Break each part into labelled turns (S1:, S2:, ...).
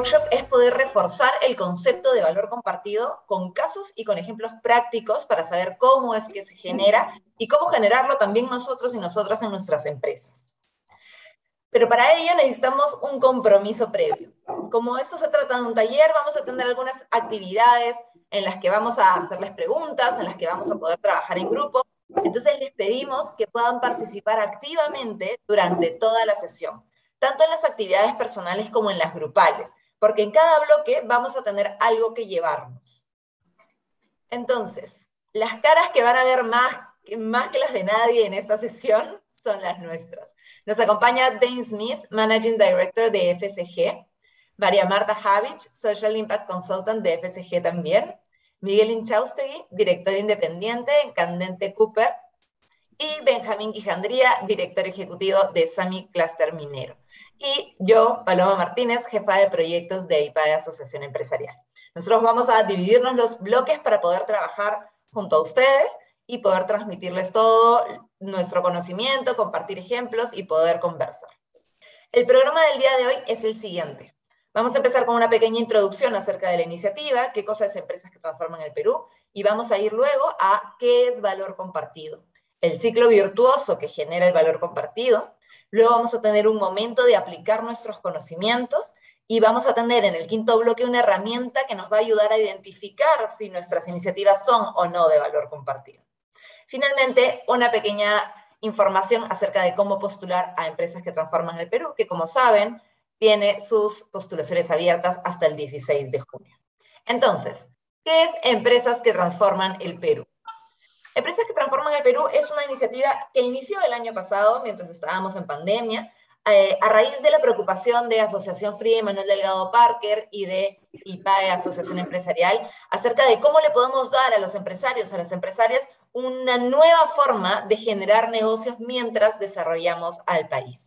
S1: workshop es poder reforzar el concepto de valor compartido con casos y con ejemplos prácticos para saber cómo es que se genera y cómo generarlo también nosotros y nosotras en nuestras empresas. Pero para ello necesitamos un compromiso previo. Como esto se trata de un taller, vamos a tener algunas actividades en las que vamos a hacerles preguntas, en las que vamos a poder trabajar en grupo. Entonces les pedimos que puedan participar activamente durante toda la sesión, tanto en las actividades personales como en las grupales, porque en cada bloque vamos a tener algo que llevarnos. Entonces, las caras que van a ver más que las de nadie en esta sesión son las nuestras. Nos acompaña Dane Smith, Managing Director de FSG, María Marta Havich, Social Impact Consultant de FSG también, Miguel Inchaustegui, Director Independiente en Candente Cooper, y Benjamín Quijandría, Director Ejecutivo de SAMI Cluster Minero. Y yo, Paloma Martínez, Jefa de Proyectos de IPAE Asociación Empresarial. Nosotros vamos a dividirnos los bloques para poder trabajar junto a ustedes y poder transmitirles todo nuestro conocimiento, compartir ejemplos y poder conversar. El programa del día de hoy es el siguiente. Vamos a empezar con una pequeña introducción acerca de la iniciativa, qué cosa es Empresas que Transforman el Perú, y vamos a ir luego a qué es valor compartido, el ciclo virtuoso que genera el valor compartido. Luego vamos a tener un momento de aplicar nuestros conocimientos y vamos a tener en el quinto bloque una herramienta que nos va a ayudar a identificar si nuestras iniciativas son o no de valor compartido. Finalmente, una pequeña información acerca de cómo postular a Empresas que Transforman el Perú, que como saben, tiene sus postulaciones abiertas hasta el 16 de junio. Entonces, ¿qué es Empresas que Transforman el Perú? Empresas que Transforman el Perú es una iniciativa que inició el año pasado, mientras estábamos en pandemia, a raíz de la preocupación de Asociación Fría y Manuel Delgado Parker y de IPAE Asociación Empresarial, acerca de cómo le podemos dar a los empresarios, a las empresarias, una nueva forma de generar negocios mientras desarrollamos al país.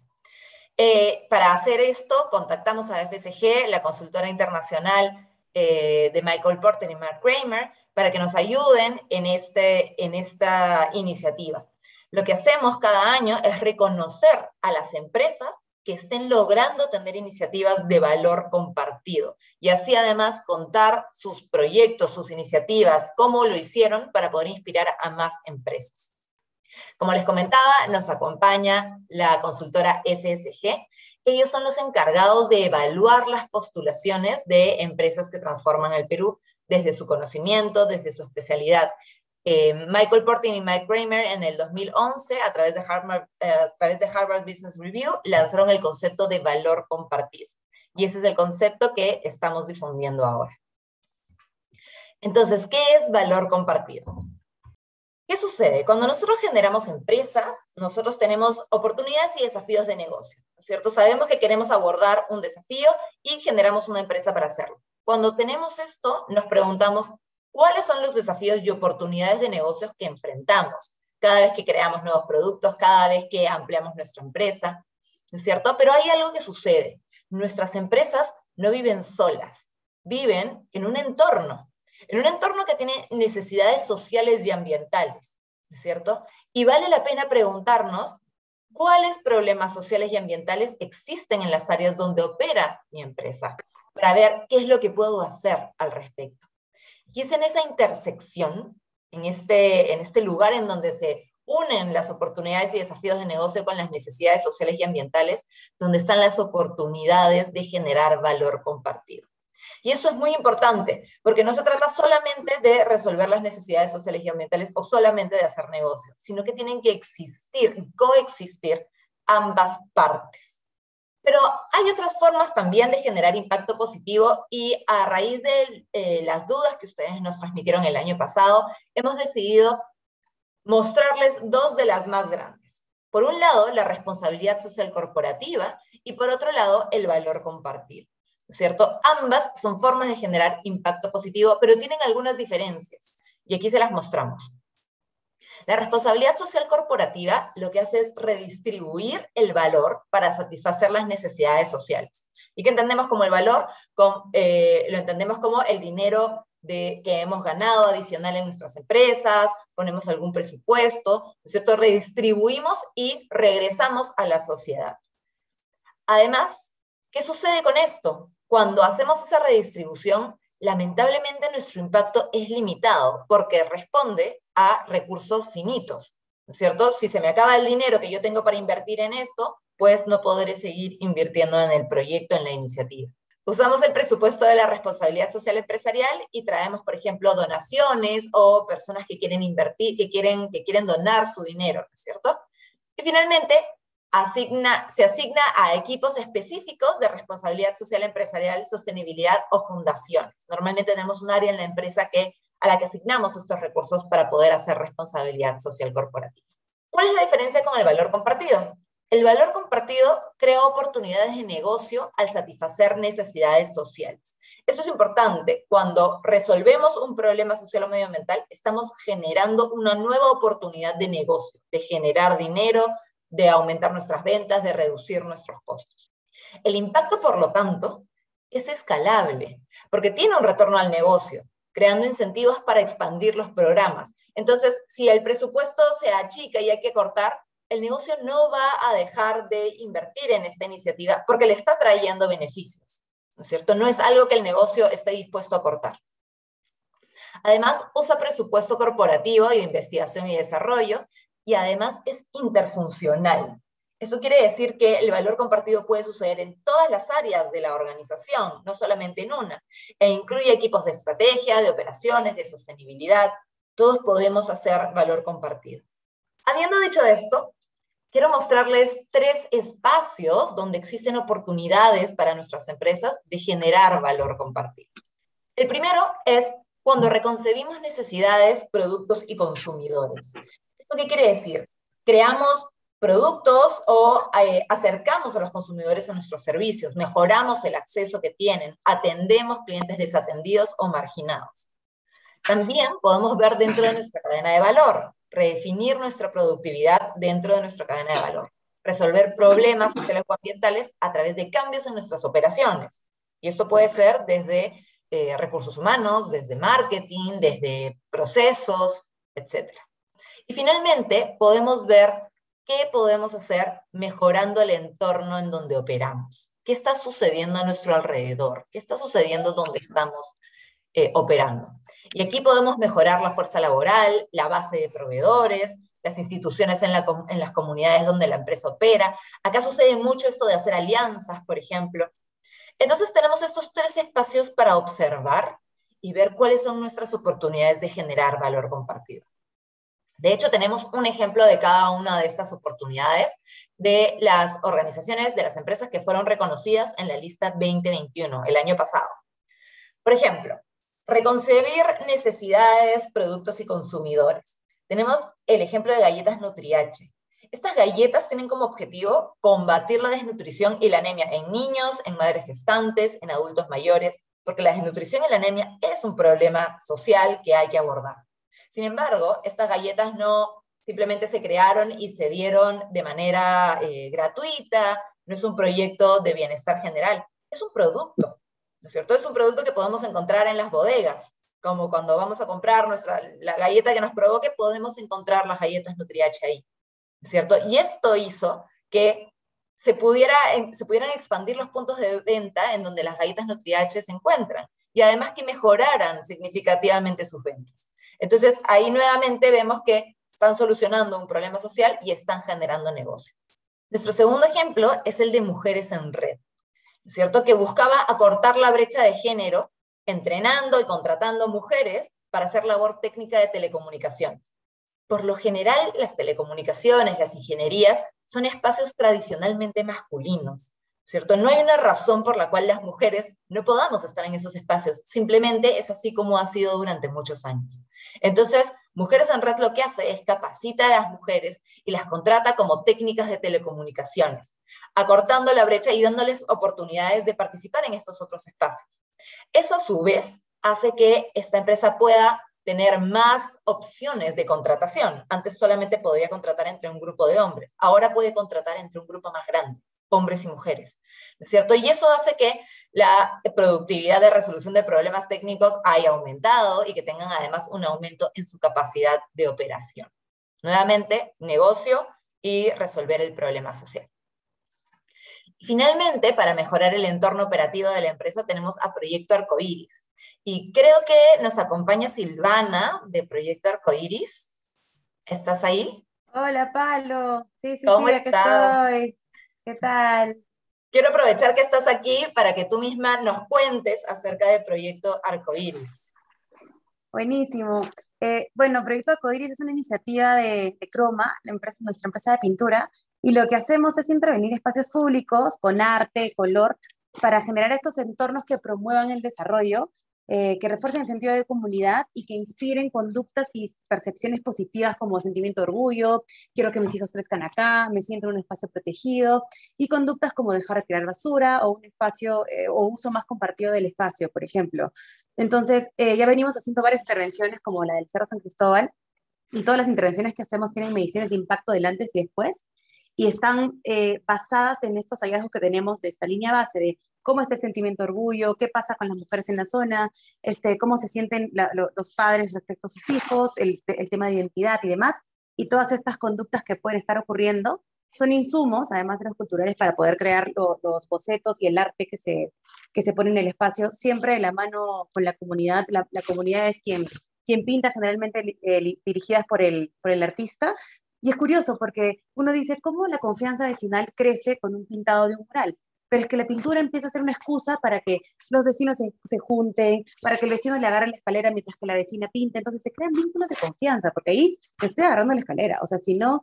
S1: Para hacer esto, contactamos a FSG, la consultora internacional de Michael Porter y Mark Kramer, para que nos ayuden en esta iniciativa. Lo que hacemos cada año es reconocer a las empresas que estén logrando tener iniciativas de valor compartido, y así además contar sus proyectos, sus iniciativas, cómo lo hicieron para poder inspirar a más empresas. Como les comentaba, nos acompaña la consultora FSG. Ellos son los encargados de evaluar las postulaciones de Empresas que Transforman el Perú desde su conocimiento, desde su especialidad. Michael Porter y Mike Kramer en el 2011, a través de Harvard Business Review, lanzaron el concepto de valor compartido. Y ese es el concepto que estamos difundiendo ahora. Entonces, ¿qué es valor compartido? ¿Qué sucede? Cuando nosotros generamos empresas, nosotros tenemos oportunidades y desafíos de negocio, ¿no es cierto? Sabemos que queremos abordar un desafío y generamos una empresa para hacerlo. Cuando tenemos esto, nos preguntamos, ¿cuáles son los desafíos y oportunidades de negocios que enfrentamos cada vez que creamos nuevos productos, cada vez que ampliamos nuestra empresa, ¿no es cierto? Pero hay algo que sucede. Nuestras empresas no viven solas, viven en un entorno que tiene necesidades sociales y ambientales, ¿no es cierto? Y vale la pena preguntarnos cuáles problemas sociales y ambientales existen en las áreas donde opera mi empresa, para ver qué es lo que puedo hacer al respecto. Y es en esa intersección, en este lugar en donde se unen las oportunidades y desafíos de negocio con las necesidades sociales y ambientales, donde están las oportunidades de generar valor compartido. Y esto es muy importante, porque no se trata solamente de resolver las necesidades sociales y ambientales o solamente de hacer negocio, sino que tienen que existir y coexistir ambas partes. Pero hay otras formas también de generar impacto positivo y a raíz de las dudas que ustedes nos transmitieron el año pasado, hemos decidido mostrarles dos de las más grandes. Por un lado, la responsabilidad social corporativa y por otro lado, el valor compartido. ¿Cierto? Ambas son formas de generar impacto positivo, pero tienen algunas diferencias, y aquí se las mostramos. La responsabilidad social corporativa lo que hace es redistribuir el valor para satisfacer las necesidades sociales. ¿Y qué entendemos como el valor? Lo entendemos como el dinero que hemos ganado adicional en nuestras empresas, ponemos algún presupuesto, ¿no es cierto? Redistribuimos y regresamos a la sociedad. Además, ¿qué sucede con esto? cuando hacemos esa redistribución, lamentablemente nuestro impacto es limitado, porque responde a recursos finitos, ¿no es cierto? Si se me acaba el dinero que yo tengo para invertir en esto, pues no podré seguir invirtiendo en el proyecto, en la iniciativa. Usamos el presupuesto de la responsabilidad social empresarial y traemos, por ejemplo, donaciones o personas que quieren invertir, que quieren donar su dinero, ¿no es cierto? Y finalmente, se asigna a equipos específicos de responsabilidad social empresarial, sostenibilidad o fundaciones. Normalmente tenemos un área en la empresa a la que asignamos estos recursos para poder hacer responsabilidad social corporativa. ¿Cuál es la diferencia con el valor compartido? El valor compartido crea oportunidades de negocio al satisfacer necesidades sociales. Esto es importante. Cuando resolvemos un problema social o medioambiental, estamos generando una nueva oportunidad de negocio, de generar dinero, de aumentar nuestras ventas, de reducir nuestros costos. El impacto, por lo tanto, es escalable, porque tiene un retorno al negocio, creando incentivos para expandir los programas. Entonces, si el presupuesto se achica y hay que cortar, el negocio no va a dejar de invertir en esta iniciativa porque le está trayendo beneficios, ¿no es cierto? No es algo que el negocio esté dispuesto a cortar. Además, usa presupuesto corporativo y de investigación y desarrollo, y además es interfuncional. Esto quiere decir que el valor compartido puede suceder en todas las áreas de la organización, no solamente en una, e incluye equipos de estrategia, de operaciones, de sostenibilidad. Todos podemos hacer valor compartido. Habiendo dicho esto, quiero mostrarles 3 espacios donde existen oportunidades para nuestras empresas de generar valor compartido. El primero es cuando reconcebimos necesidades, productos y consumidores. ¿Esto qué quiere decir? Creamos productos o acercamos a los consumidores a nuestros servicios, mejoramos el acceso que tienen, atendemos clientes desatendidos o marginados. También podemos ver dentro de nuestra cadena de valor, redefinir nuestra productividad dentro de nuestra cadena de valor, resolver problemas sociales o ambientales a través de cambios en nuestras operaciones. Y esto puede ser desde recursos humanos, desde marketing, desde procesos, etc. Y finalmente, podemos ver qué podemos hacer mejorando el entorno en donde operamos. ¿Qué está sucediendo a nuestro alrededor? ¿Qué está sucediendo donde estamos operando? Y aquí podemos mejorar la fuerza laboral, la base de proveedores, las instituciones en las comunidades donde la empresa opera. Acá sucede mucho esto de hacer alianzas, por ejemplo. Entonces tenemos estos 3 espacios para observar y ver cuáles son nuestras oportunidades de generar valor compartido. De hecho, tenemos un ejemplo de cada una de estas oportunidades de las organizaciones, de las empresas que fueron reconocidas en la lista 2021, el año pasado. Por ejemplo, reconcebir necesidades, productos y consumidores. Tenemos el ejemplo de galletas Nutriache. Estas galletas tienen como objetivo combatir la desnutrición y la anemia en niños, en madres gestantes, en adultos mayores, porque la desnutrición y la anemia es un problema social que hay que abordar. Sin embargo, estas galletas no simplemente se crearon y se dieron de manera gratuita, no es un proyecto de bienestar general, es un producto, ¿no es cierto? Es un producto que podemos encontrar en las bodegas, como cuando vamos a comprar la galleta que nos provoque, podemos encontrar las galletas Nutriache ahí, ¿no es cierto? Y esto hizo que se pudieran expandir los puntos de venta en donde las galletas Nutriache se encuentran, y además que mejoraran significativamente sus ventas. Entonces, ahí nuevamente vemos que están solucionando un problema social y están generando negocio. Nuestro segundo ejemplo es el de Mujeres en Red, ¿no es cierto? Que buscaba acortar la brecha de género, entrenando y contratando mujeres para hacer labor técnica de telecomunicaciones. Por lo general, las telecomunicaciones, las ingenierías, son espacios tradicionalmente masculinos, ¿cierto? No hay una razón por la cual las mujeres no podamos estar en esos espacios, simplemente es así como ha sido durante muchos años. Entonces, Mujeres en Red lo que hace es capacita a las mujeres y las contrata como técnicas de telecomunicaciones, acortando la brecha y dándoles oportunidades de participar en estos otros espacios. Eso a su vez hace que esta empresa pueda tener más opciones de contratación. Antes solamente podía contratar entre un grupo de hombres, ahora puede contratar entre un grupo más grande, hombres y mujeres, ¿no es cierto? Y eso hace que la productividad de resolución de problemas técnicos haya aumentado y que tengan además un aumento en su capacidad de operación. Nuevamente, negocio y resolver el problema social. Y finalmente, para mejorar el entorno operativo de la empresa, tenemos a Proyecto Arcoíris. Y creo que nos acompaña Silvana de Proyecto Arcoíris. ¿Estás ahí?
S2: Hola, Palo. Sí, sí,
S1: ¿Cómo
S2: sí, acá
S1: estás?
S2: estoy. ¿Qué tal?
S1: Quiero aprovechar que estás aquí para que tú misma nos cuentes acerca del Proyecto Arcoíris.
S2: Buenísimo. Bueno, Proyecto Arcoíris es una iniciativa de Croma, nuestra empresa de pintura, y lo que hacemos es intervenir en espacios públicos con arte, color, para generar estos entornos que promuevan el desarrollo, que refuercen el sentido de comunidad y que inspiren conductas y percepciones positivas como sentimiento de orgullo, quiero que mis hijos crezcan acá, me siento en un espacio protegido, y conductas como dejar de tirar basura o un espacio o uso más compartido del espacio, por ejemplo. Entonces, ya venimos haciendo varias intervenciones como la del Cerro San Cristóbal, y todas las intervenciones que hacemos tienen mediciones de impacto del antes y después, y están basadas en estos hallazgos que tenemos de esta línea base de cómo está el sentimiento de orgullo, qué pasa con las mujeres en la zona, cómo se sienten los padres respecto a sus hijos, el tema de identidad y demás, y todas estas conductas que pueden estar ocurriendo son insumos, además de los culturales, para poder crear los bocetos y el arte que se pone en el espacio, siempre de la mano con la comunidad. La comunidad es quien pinta, generalmente dirigidas por el artista. Y es curioso porque uno dice, ¿cómo la confianza vecinal crece con un pintado de un mural? Pero es que la pintura empieza a ser una excusa para que los vecinos se junten, para que el vecino le agarre la escalera mientras que la vecina pinta. Entonces se crean vínculos de confianza, porque ahí te estoy agarrando la escalera. O sea,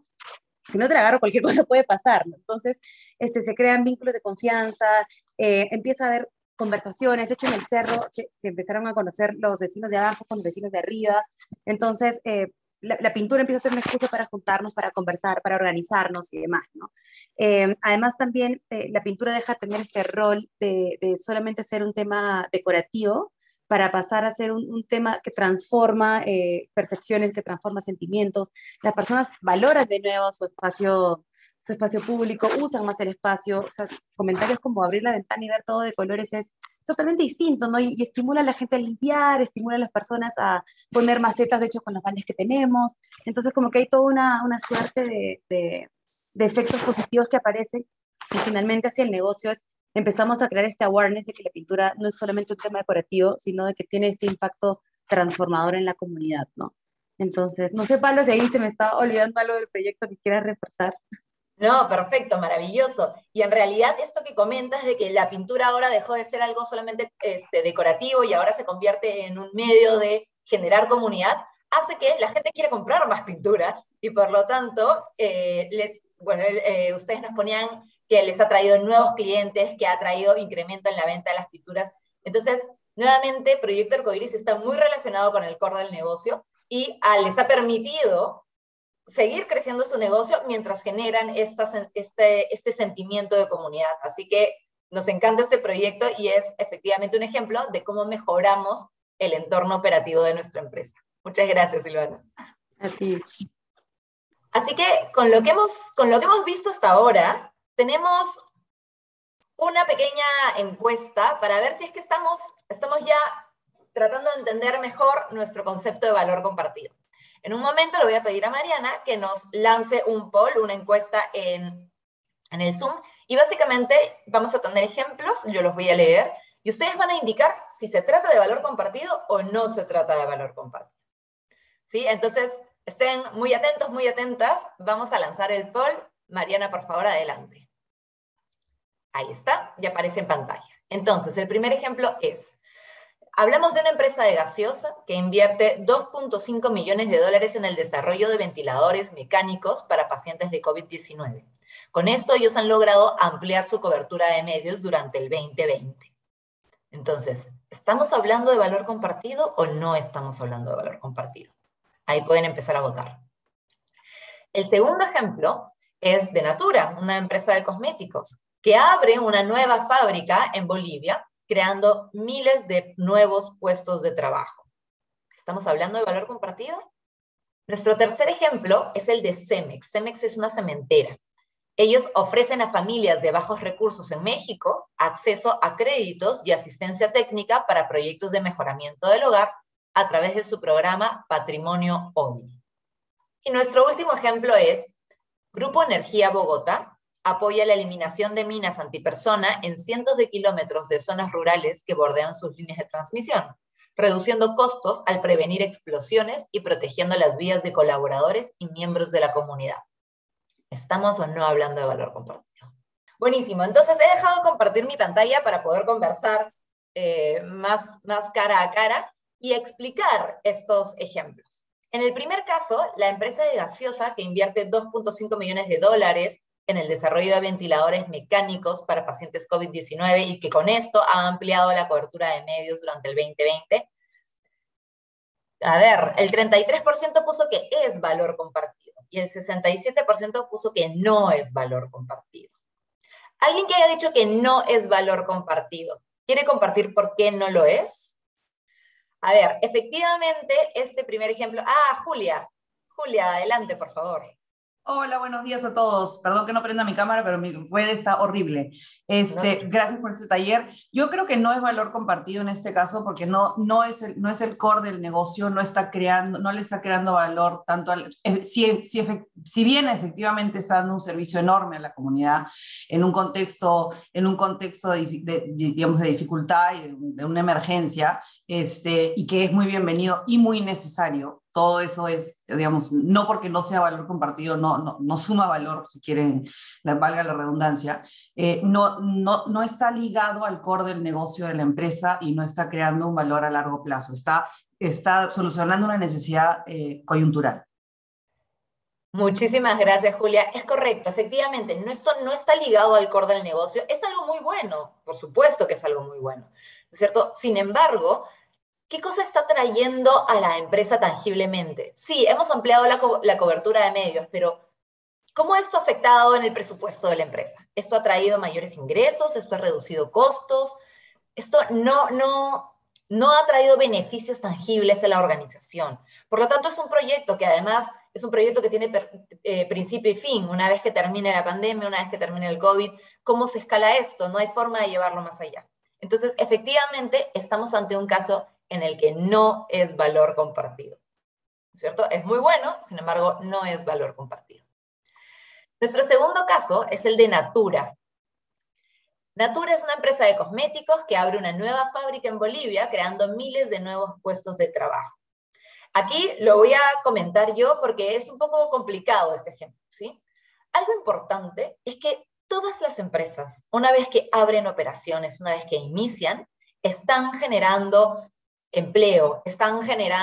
S2: si no te la agarro, cualquier cosa puede pasar, ¿no? Entonces, se crean vínculos de confianza, empieza a haber conversaciones. De hecho, en el cerro se empezaron a conocer los vecinos de abajo con los vecinos de arriba. Entonces, la pintura empieza a ser una excusa para juntarnos, para conversar, para organizarnos y demás, ¿no? Además, también la pintura deja de tener este rol de solamente ser un tema decorativo, para pasar a ser un tema que transforma percepciones, que transforma sentimientos. Las personas valoran de nuevo su espacio público, usan más el espacio. O sea, comentarios como abrir la ventana y ver todo de colores es totalmente distinto, ¿no? Y estimula a la gente a limpiar, estimula a las personas a poner macetas, de hecho, con los vales que tenemos. Entonces, como que hay toda una suerte de efectos positivos que aparecen, y finalmente hacia el negocio empezamos a crear este awareness de que la pintura no es solamente un tema decorativo, sino de que tiene este impacto transformador en la comunidad, ¿no? Entonces, no sé, Pablo, si ahí se me está olvidando algo del proyecto que quieras repasar.
S1: No, perfecto, maravilloso. Y en realidad esto que comentas de que la pintura ahora dejó de ser algo solamente decorativo y ahora se convierte en un medio de generar comunidad, hace que la gente quiera comprar más pintura y por lo tanto, bueno, ustedes nos ponían que les ha traído nuevos clientes, que ha traído incremento en la venta de las pinturas. Entonces, nuevamente, Proyecto Arcoiris está muy relacionado con el core del negocio y les ha permitido seguir creciendo su negocio mientras generan este sentimiento de comunidad. Así que nos encanta este proyecto y es efectivamente un ejemplo de cómo mejoramos el entorno operativo de nuestra empresa. Muchas gracias, Silvana.
S2: A ti.
S1: Así que con lo que hemos visto hasta ahora, tenemos una pequeña encuesta para ver si es que estamos ya tratando de entender mejor nuestro concepto de valor compartido. En un momento le voy a pedir a Mariana que nos lance un poll, una encuesta en el Zoom, y básicamente vamos a tener ejemplos, yo los voy a leer, y ustedes van a indicar si se trata de valor compartido o no se trata de valor compartido. ¿Sí? Entonces, estén muy atentos, muy atentas. Vamos a lanzar el poll. Mariana, por favor, adelante. Ahí está, ya aparece en pantalla. Entonces, el primer ejemplo es, hablamos de una empresa de gaseosa que invierte 2.5 millones de dólares en el desarrollo de ventiladores mecánicos para pacientes de COVID-19. Con esto ellos han logrado ampliar su cobertura de medios durante el 2020. Entonces, ¿estamos hablando de valor compartido o no estamos hablando de valor compartido? Ahí pueden empezar a votar. El segundo ejemplo es de Natura, una empresa de cosméticos, que abre una nueva fábrica en Bolivia, creando miles de nuevos puestos de trabajo. ¿Estamos hablando de valor compartido? Nuestro tercer ejemplo es el de Cemex. Cemex es una cementera. Ellos ofrecen a familias de bajos recursos en México acceso a créditos y asistencia técnica para proyectos de mejoramiento del hogar a través de su programa Patrimonio Hoy. Y nuestro último ejemplo es Grupo Energía Bogotá, Apoya la eliminación de minas antipersona en cientos de kilómetros de zonas rurales que bordean sus líneas de transmisión, reduciendo costos al prevenir explosiones y protegiendo las vías de colaboradores y miembros de la comunidad. ¿Estamos o no hablando de valor compartido? Buenísimo, entonces he dejado de compartir mi pantalla para poder conversar más cara a cara y explicar estos ejemplos. En el primer caso, la empresa de gaseosa que invierte $2.5 millones en el desarrollo de ventiladores mecánicos para pacientes COVID-19 y que con esto ha ampliado la cobertura de medios durante el 2020. A ver, el 33% puso que es valor compartido y el 67% puso que no es valor compartido. Alguien que haya dicho que no es valor compartido, ¿quiere compartir por qué no lo es? A ver, efectivamente, este primer ejemplo... Julia. Julia, adelante, por favor.
S3: Hola, buenos días a todos. Perdón que no prenda mi cámara, pero mi web está horrible. Gracias por este taller. Yo creo que no es valor compartido en este caso porque no es el core del negocio, no le está creando valor tanto si bien efectivamente está dando un servicio enorme a la comunidad en un contexto digamos, de dificultad y de una emergencia, y que es muy bienvenido y muy necesario. Todo eso es, digamos, no porque no sea valor compartido, no suma valor, si quieren, valga la redundancia, no está ligado al core del negocio de la empresa y no está creando un valor a largo plazo, está solucionando una necesidad coyuntural.
S1: Muchísimas gracias, Julia. Es correcto, efectivamente, esto no está ligado al core del negocio, es algo muy bueno, por supuesto que es algo muy bueno, ¿no es cierto? Sin embargo, ¿qué cosa está trayendo a la empresa tangiblemente? Sí, hemos ampliado la cobertura de medios, pero ¿cómo esto ha afectado en el presupuesto de la empresa? ¿Esto ha traído mayores ingresos? ¿Esto ha reducido costos? Esto no ha traído beneficios tangibles a la organización. Por lo tanto, es un proyecto que además es un proyecto que tiene principio y fin. Una vez que termine la pandemia, una vez que termine el COVID, ¿cómo se escala esto? No hay forma de llevarlo más allá. Entonces, efectivamente, estamos ante un caso en el que no es valor compartido, ¿cierto? Es muy bueno, sin embargo, no es valor compartido. Nuestro segundo caso es el de Natura. Natura es una empresa de cosméticos que abre una nueva fábrica en Bolivia, creando miles de nuevos puestos de trabajo. Aquí lo voy a comentar yo porque es un poco complicado este ejemplo, ¿sí? Algo importante es que todas las empresas, una vez que abren operaciones, una vez que inician, están generando empleo, están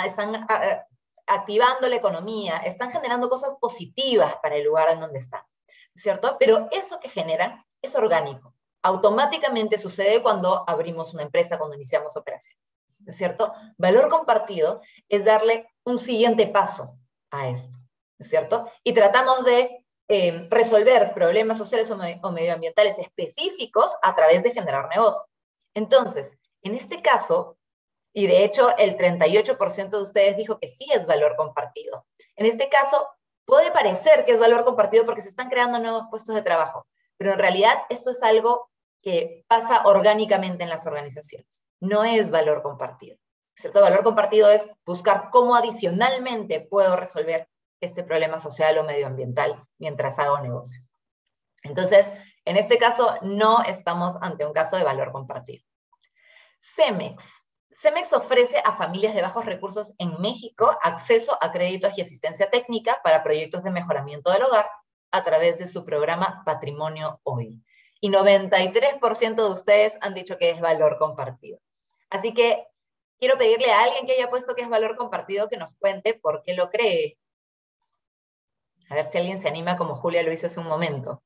S1: activando la economía, están generando cosas positivas para el lugar en donde están, ¿cierto? Pero eso que generan es orgánico. Automáticamente sucede cuando abrimos una empresa, cuando iniciamos operaciones, ¿no es cierto? Valor compartido es darle un siguiente paso a esto, ¿no es cierto? Y tratamos de resolver problemas sociales o medioambientales específicos a través de generar negocio. Entonces, en este caso, y de hecho el 38% de ustedes dijo que sí es valor compartido. En este caso, puede parecer que es valor compartido porque se están creando nuevos puestos de trabajo, pero en realidad esto es algo que pasa orgánicamente en las organizaciones. No es valor compartido, ¿cierto? Valor compartido es buscar cómo adicionalmente puedo resolver este problema social o medioambiental mientras hago negocio. Entonces, en este caso, no estamos ante un caso de valor compartido. Cemex. Cemex ofrece a familias de bajos recursos en México acceso a créditos y asistencia técnica para proyectos de mejoramiento del hogar a través de su programa Patrimonio Hoy. Y 93% de ustedes han dicho que es valor compartido. Así que quiero pedirle a alguien que haya puesto que es valor compartido que nos cuente por qué lo cree. A ver si alguien se anima como Julia lo hizo hace un momento.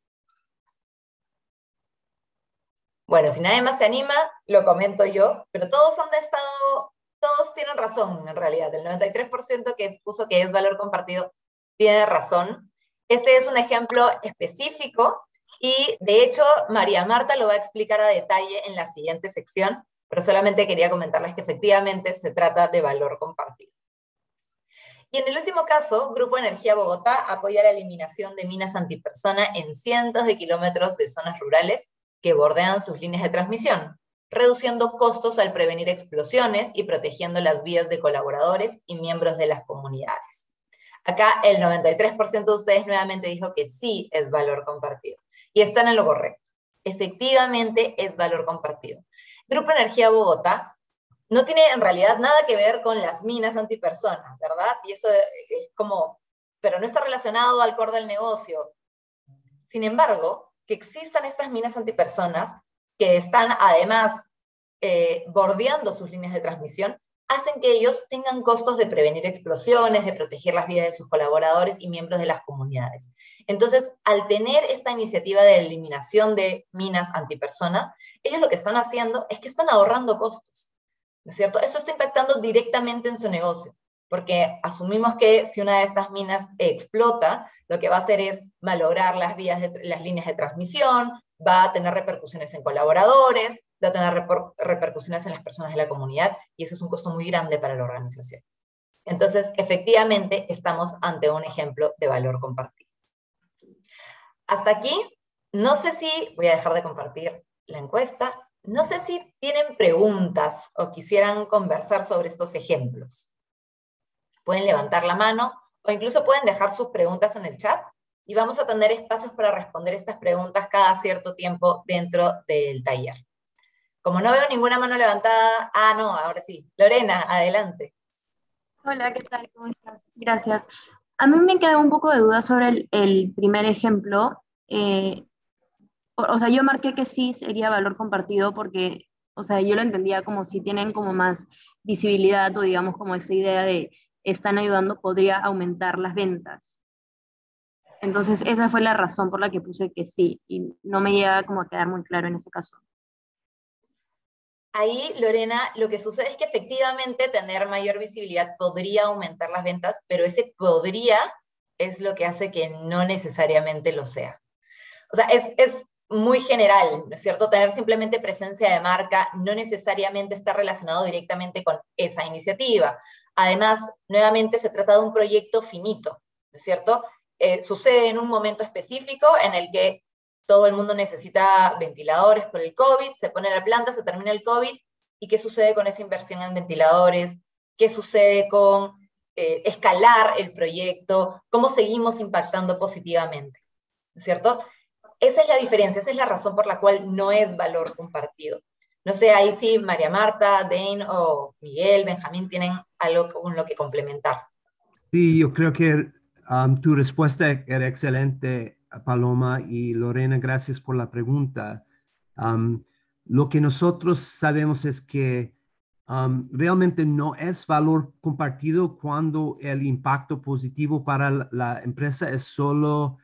S1: Bueno, si nadie más se anima, lo comento yo, pero todos tienen razón en realidad. El 93% que puso que es valor compartido tiene razón. Este es un ejemplo específico y de hecho María Marta lo va a explicar a detalle en la siguiente sección, pero solamente quería comentarles que efectivamente se trata de valor compartido. Y en el último caso, Grupo Energía Bogotá apoya la eliminación de minas antipersona en cientos de kilómetros de zonas rurales que bordean sus líneas de transmisión, reduciendo costos al prevenir explosiones y protegiendo las vías de colaboradores y miembros de las comunidades. Acá el 93% de ustedes nuevamente dijo que sí es valor compartido. y están en lo correcto. Efectivamente es valor compartido. Grupo Energía Bogotá no tiene en realidad nada que ver con las minas antipersonas, ¿verdad? Y eso es como, pero no está relacionado al core del negocio. Sin embargo, que existan estas minas antipersonas que están además bordeando sus líneas de transmisión, hacen que ellos tengan costos de prevenir explosiones, de proteger las vidas de sus colaboradores y miembros de las comunidades. Entonces, al tener esta iniciativa de eliminación de minas antipersonas, ellos lo que están haciendo es que están ahorrando costos, ¿no es cierto? Esto está impactando directamente en su negocio, porque asumimos que si una de estas minas explota, lo que va a hacer es malograr las líneas de transmisión, va a tener repercusiones en colaboradores, va a tener repercusiones en las personas de la comunidad, y eso es un costo muy grande para la organización. Entonces, efectivamente, estamos ante un ejemplo de valor compartido. Hasta aquí, no sé si voy a dejar de compartir la encuesta. No sé si tienen preguntas o quisieran conversar sobre estos ejemplos. Pueden levantar la mano o incluso pueden dejar sus preguntas en el chat y vamos a tener espacios para responder estas preguntas cada cierto tiempo dentro del taller. Como no veo ninguna mano levantada, no, ahora sí. Lorena, adelante.
S4: Hola, ¿qué tal? ¿Cómo estás? Gracias. A mí me queda un poco de duda sobre el primer ejemplo. O sea, yo marqué que sí sería valor compartido porque, o sea, yo lo entendía como si tienen como más visibilidad o digamos como esa idea de están ayudando, podría aumentar las ventas. Entonces, esa fue la razón por la que puse que sí y no me llega como a quedar muy claro en ese caso.
S1: Ahí, Lorena, lo que sucede es que efectivamente tener mayor visibilidad podría aumentar las ventas, pero ese podría es lo que hace que no necesariamente lo sea. O sea, es muy general, ¿no es cierto? Tener simplemente presencia de marca no necesariamente está relacionado directamente con esa iniciativa. Además, nuevamente se trata de un proyecto finito, ¿no es cierto? Sucede en un momento específico en el que todo el mundo necesita ventiladores por el COVID, se pone la planta, se termina el COVID, ¿y qué sucede con esa inversión en ventiladores? ¿Qué sucede con escalar el proyecto? ¿Cómo seguimos impactando positivamente? ¿No es cierto? Esa es la diferencia, esa es la razón por la cual no es valor compartido. No sé, ahí sí María Marta, Dane o Miguel, Benjamín tienen algo con lo que complementar.
S5: Sí, yo creo que tu respuesta era excelente, Paloma, y Lorena, gracias por la pregunta. Lo que nosotros sabemos es que realmente no es valor compartido cuando el impacto positivo para la empresa es solo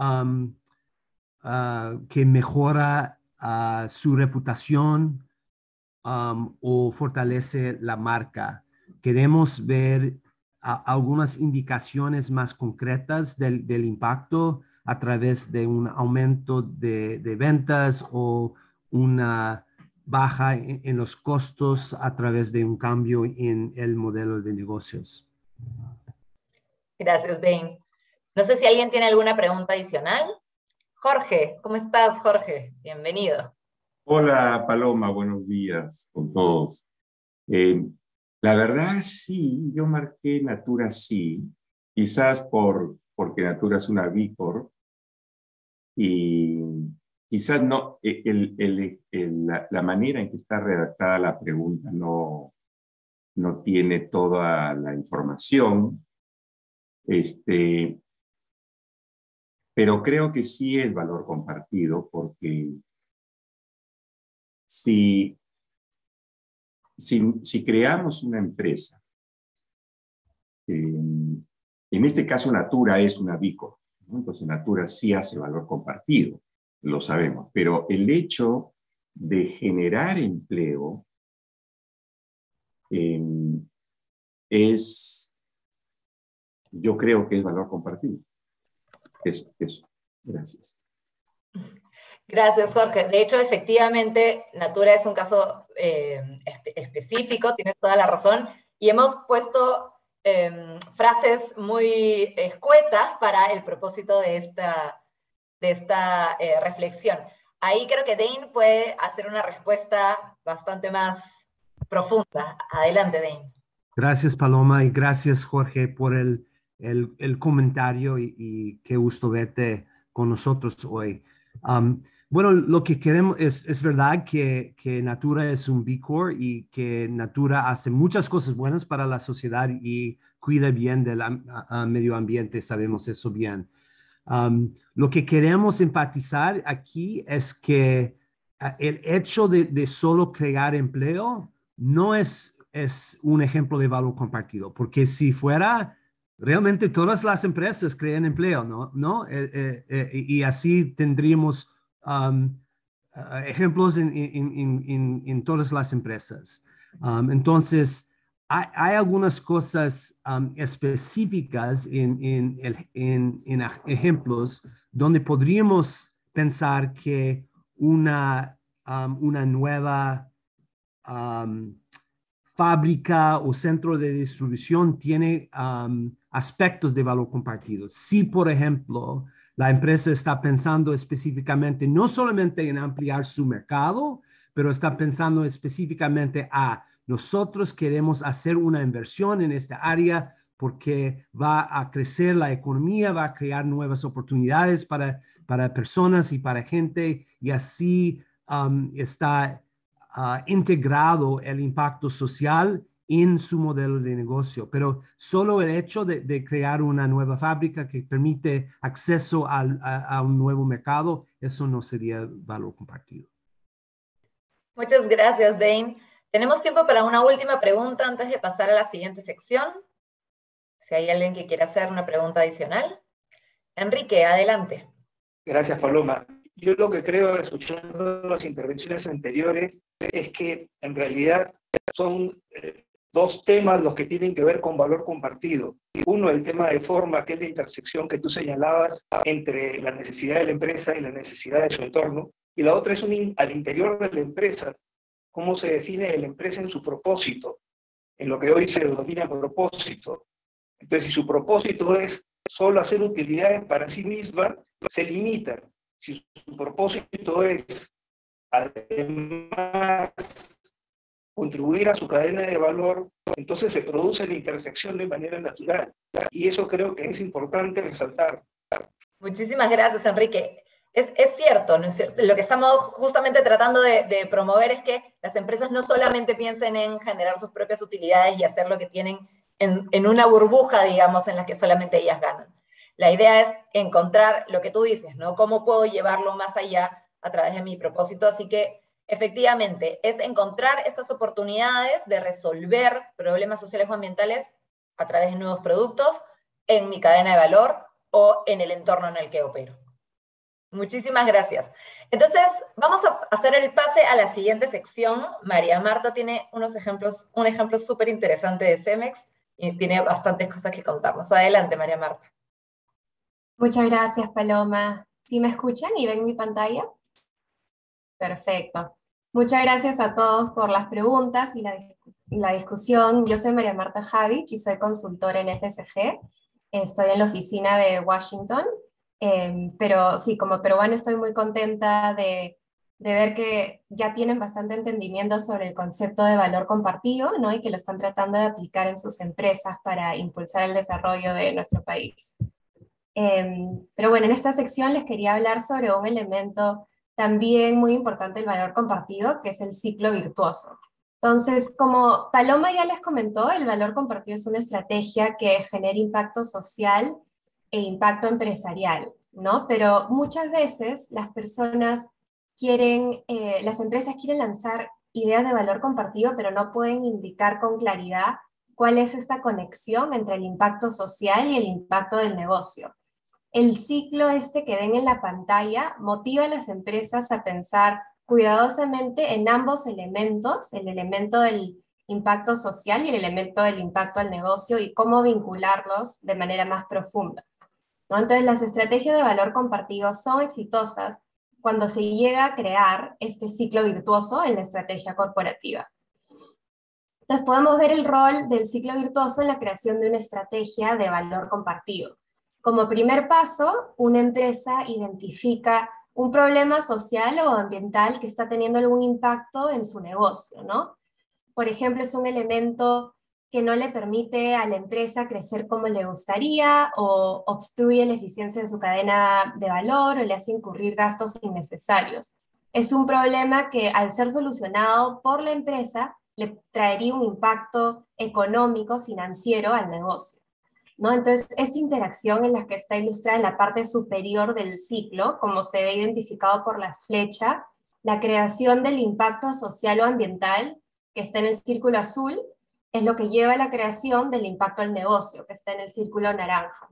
S5: que mejora su reputación o fortalece la marca. Queremos ver algunas indicaciones más concretas del impacto a través de un aumento de ventas o una baja en los costos a través de un cambio en el modelo de negocios.
S1: Gracias, Dane. No sé si alguien tiene alguna pregunta adicional. Jorge, ¿cómo estás, Jorge? Bienvenido.
S6: Hola, Paloma, buenos días con todos. La verdad, sí, yo marqué Natura sí, quizás porque Natura es una B Corp y quizás no, la manera en que está redactada la pregunta no tiene toda la información, pero creo que sí es valor compartido porque si creamos una empresa, en este caso Natura es una B Corp, ¿no? Entonces Natura sí hace valor compartido, lo sabemos, pero el hecho de generar empleo yo creo que es valor compartido. Eso. Gracias.
S1: Gracias, Jorge. De hecho, efectivamente, Natura es un caso específico, tienes toda la razón, y hemos puesto frases muy escuetas para el propósito de esta reflexión. Ahí creo que Dane puede hacer una respuesta bastante más profunda. Adelante, Dane.
S5: Gracias, Paloma, y gracias, Jorge, por el comentario y qué gusto verte con nosotros hoy. Bueno, lo que queremos es verdad que Natura es un B Corp y que Natura hace muchas cosas buenas para la sociedad y cuida bien del medio ambiente, sabemos eso bien. Lo que queremos enfatizar aquí es que el hecho de solo crear empleo no es un ejemplo de valor compartido, porque si fuera, realmente todas las empresas crean empleo, ¿no? Y así tendríamos um, ejemplos en todas las empresas. Entonces, hay algunas cosas específicas en ejemplos donde podríamos pensar que una nueva um, fábrica o centro de distribución tiene aspectos de valor compartido. Si, por ejemplo, la empresa está pensando específicamente no solamente en ampliar su mercado, pero está pensando específicamente nosotros queremos hacer una inversión en esta área porque va a crecer la economía, va a crear nuevas oportunidades para personas y para gente, y así está integrado el impacto social en su modelo de negocio. Pero solo el hecho de crear una nueva fábrica que permite acceso a un nuevo mercado, eso no sería valor compartido.
S1: Muchas gracias, Dane. Tenemos tiempo para una última pregunta antes de pasar a la siguiente sección. Si hay alguien que quiera hacer una pregunta adicional. Enrique, adelante.
S7: Gracias, Paloma. Yo lo que creo, escuchando las intervenciones anteriores, es que en realidad son dos temas los que tienen que ver con valor compartido. Uno, el tema de forma, que es la intersección que tú señalabas entre la necesidad de la empresa y la necesidad de su entorno. Y la otra es al interior de la empresa, cómo se define la empresa en su propósito, en lo que hoy se denomina propósito. Entonces, si su propósito es solo hacer utilidades para sí misma, se limita. Si su propósito es, además, contribuir a su cadena de valor, entonces se produce la intersección de manera natural. Y eso creo que es importante resaltar.
S1: Muchísimas gracias, Enrique. Es cierto, ¿no es cierto? Lo que estamos justamente tratando de promover es que las empresas no solamente piensen en generar sus propias utilidades y hacer lo que tienen en una burbuja, digamos, en la que solamente ellas ganan. La idea es encontrar lo que tú dices, ¿no? ¿Cómo puedo llevarlo más allá a través de mi propósito? Así que, efectivamente, es encontrar estas oportunidades de resolver problemas sociales o ambientales a través de nuevos productos en mi cadena de valor o en el entorno en el que opero. Muchísimas gracias. Entonces, vamos a hacer el pase a la siguiente sección. María Marta tiene un ejemplo súper interesante de Cemex y tiene bastantes cosas que contarnos. Adelante, María Marta.
S8: Muchas gracias, Paloma. ¿Sí me escuchan y ven mi pantalla? Perfecto. Muchas gracias a todos por las preguntas y la discusión. Yo soy María Marta Javich y soy consultora en FSG. Estoy en la oficina de Washington, pero sí, como peruana estoy muy contenta de ver que ya tienen bastante entendimiento sobre el concepto de valor compartido, ¿no? Y que lo están tratando de aplicar en sus empresas para impulsar el desarrollo de nuestro país. Pero bueno, en esta sección les quería hablar sobre un elemento también muy importante del valor compartido, que es el ciclo virtuoso. Entonces, como Paloma ya les comentó, el valor compartido es una estrategia que genera impacto social e impacto empresarial, ¿no? Pero muchas veces las empresas quieren lanzar ideas de valor compartido, pero no pueden indicar con claridad cuál es esta conexión entre el impacto social y el impacto del negocio. El ciclo que ven en la pantalla motiva a las empresas a pensar cuidadosamente en ambos elementos, el elemento del impacto social y el elemento del impacto al negocio, y cómo vincularlos de manera más profunda, ¿no? Entonces, las estrategias de valor compartido son exitosas cuando se llega a crear este ciclo virtuoso en la estrategia corporativa. Entonces, podemos ver el rol del ciclo virtuoso en la creación de una estrategia de valor compartido. Como primer paso, una empresa identifica un problema social o ambiental que está teniendo algún impacto en su negocio, ¿no? Por ejemplo, es un elemento que no le permite a la empresa crecer como le gustaría, o obstruye la eficiencia de su cadena de valor, o le hace incurrir gastos innecesarios. Es un problema que, al ser solucionado por la empresa, le traería un impacto económico, financiero al negocio, ¿no? Entonces, esta interacción en la que está ilustrada en la parte superior del ciclo, como se ve identificado por la flecha, la creación del impacto social o ambiental, que está en el círculo azul, es lo que lleva a la creación del impacto al negocio, que está en el círculo naranja.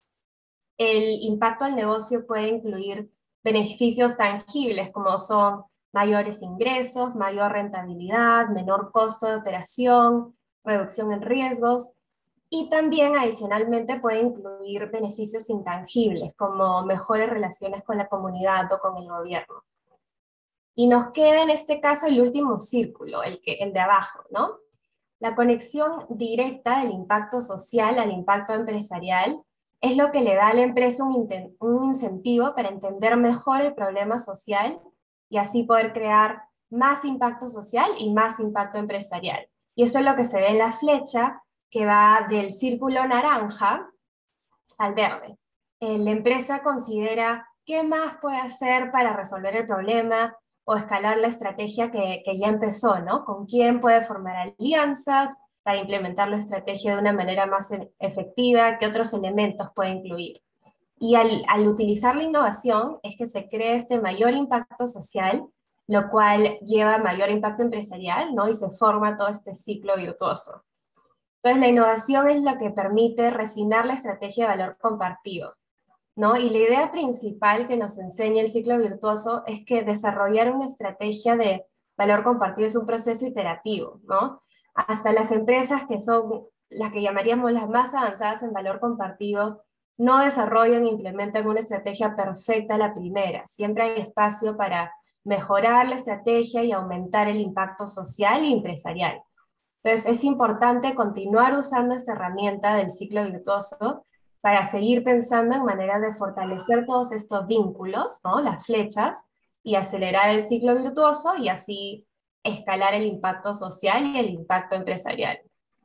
S8: El impacto al negocio puede incluir beneficios tangibles, como son mayores ingresos, mayor rentabilidad, menor costo de operación, reducción en riesgos, y también adicionalmente puede incluir beneficios intangibles, como mejores relaciones con la comunidad o con el gobierno. Y nos queda en este caso el último círculo, el de abajo, ¿no? La conexión directa del impacto social al impacto empresarial es lo que le da a la empresa un incentivo para entender mejor el problema social y así poder crear más impacto social y más impacto empresarial. Y eso es lo que se ve en la flecha que va del círculo naranja al verde. La empresa considera qué más puede hacer para resolver el problema o escalar la estrategia que ya empezó, ¿no? Con quién puede formar alianzas para implementar la estrategia de una manera más efectiva, qué otros elementos puede incluir. Y al utilizar la innovación es que se crea este mayor impacto social, lo cual lleva a mayor impacto empresarial, ¿no? Y se forma todo este ciclo virtuoso. Entonces, la innovación es lo que permite refinar la estrategia de valor compartido, ¿no? Y la idea principal que nos enseña el ciclo virtuoso es que desarrollar una estrategia de valor compartido es un proceso iterativo, ¿no? Hasta las empresas que son las que llamaríamos las más avanzadas en valor compartido no desarrollan e implementan una estrategia perfecta a la primera. Siempre hay espacio para mejorar la estrategia y aumentar el impacto social y empresarial. Entonces, es importante continuar usando esta herramienta del ciclo virtuoso para seguir pensando en maneras de fortalecer todos estos vínculos, ¿no? Las flechas, y acelerar el ciclo virtuoso y así escalar el impacto social y el impacto empresarial.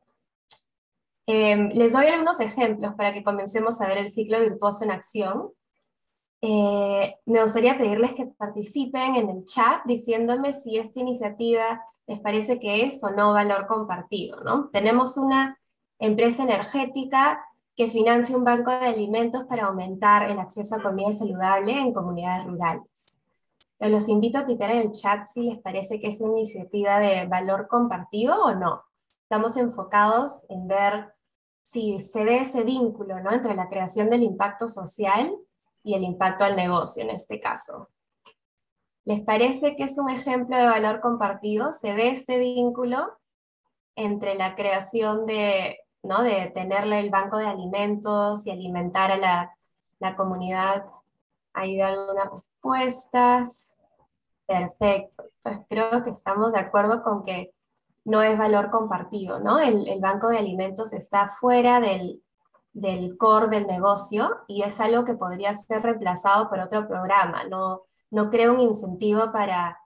S8: Les doy algunos ejemplos para que comencemos a ver el ciclo virtuoso en acción. Me gustaría pedirles que participen en el chat diciéndome si esta iniciativa les parece que es o no valor compartido, ¿no? Tenemos una empresa energética que financia un banco de alimentos para aumentar el acceso a comida saludable en comunidades rurales. Los invito a tipear en el chat si les parece que es una iniciativa de valor compartido o no. Estamos enfocados en ver si se ve ese vínculo, ¿no? Entre la creación del impacto social y el impacto al negocio en este caso. ¿Les parece que es un ejemplo de valor compartido? ¿Se ve este vínculo entre la creación de, ¿no? de tenerle el banco de alimentos y alimentar a la comunidad? ¿Hay algunas respuestas? Perfecto. Pues creo que estamos de acuerdo con que no es valor compartido, ¿no? El banco de alimentos está fuera del core del negocio y es algo que podría ser reemplazado por otro programa. No crea un incentivo para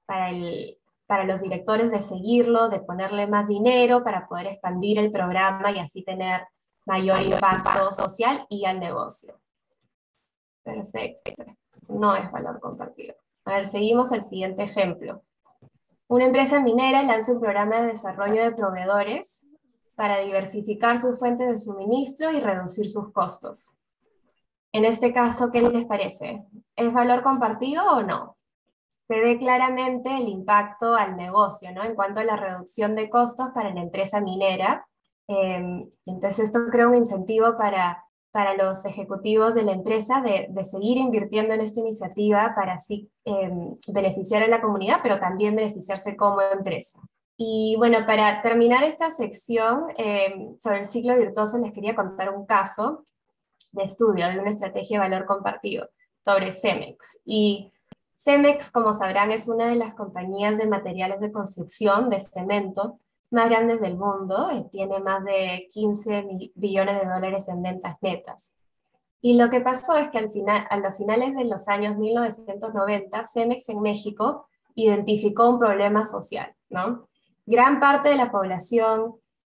S8: los directores de seguirlo, de ponerle más dinero para poder expandir el programa y así tener mayor impacto social y al negocio. Perfecto. No es valor compartido. A ver, seguimos el siguiente ejemplo. Una empresa minera lanza un programa de desarrollo de proveedores para diversificar sus fuentes de suministro y reducir sus costos. En este caso, ¿qué les parece? ¿Es valor compartido o no? Se ve claramente el impacto al negocio, ¿no? En cuanto a la reducción de costos para la empresa minera. Entonces esto crea un incentivo para los ejecutivos de la empresa de seguir invirtiendo en esta iniciativa para así beneficiar a la comunidad, pero también beneficiarse como empresa. Y bueno, para terminar esta sección sobre el ciclo virtuoso, les quería contar un caso de estudio de una estrategia de valor compartido sobre Cemex. Y Cemex, como sabrán, es una de las compañías de materiales de construcción, de cemento, más grandes del mundo, tiene más de 15 billones de dólares en ventas netas. Y lo que pasó es que a los finales de los años 1990, Cemex en México identificó un problema social, ¿no? Gran parte de la población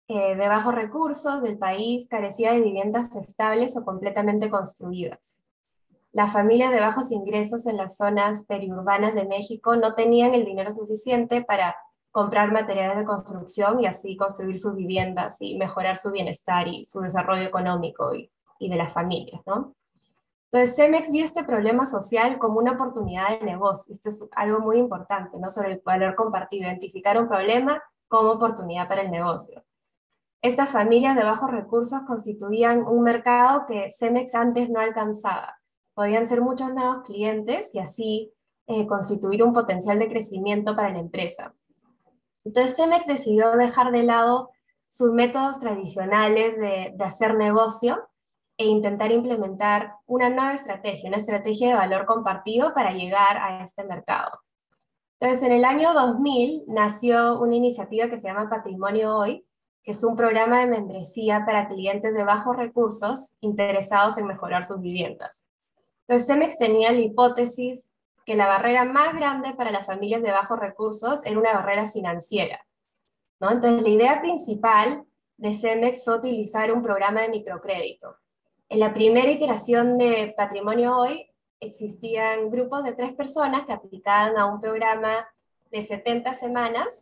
S8: de bajos recursos del país carecía de viviendas estables o completamente construidas. Las familias de bajos ingresos en las zonas periurbanas de México no tenían el dinero suficiente para comprar materiales de construcción y así construir sus viviendas y mejorar su bienestar y su desarrollo económico y de las familias, ¿no? Entonces, Cemex vio este problema social como una oportunidad de negocio. Esto es algo muy importante, ¿no? Sobre el valor compartido, identificar un problema como oportunidad para el negocio. Estas familias de bajos recursos constituían un mercado que Cemex antes no alcanzaba. Podían ser muchos nuevos clientes y así constituir un potencial de crecimiento para la empresa. Entonces Cemex decidió dejar de lado sus métodos tradicionales de hacer negocio e intentar implementar una nueva estrategia, una estrategia de valor compartido para llegar a este mercado. Entonces en el año 2000 nació una iniciativa que se llama Patrimonio Hoy, que es un programa de membresía para clientes de bajos recursos interesados en mejorar sus viviendas. Entonces Cemex tenía la hipótesis que la barrera más grande para las familias de bajos recursos era una barrera financiera, ¿no? Entonces la idea principal de Cemex fue utilizar un programa de microcrédito. En la primera iteración de Patrimonio Hoy existían grupos de 3 personas que aplicaban a un programa de 70 semanas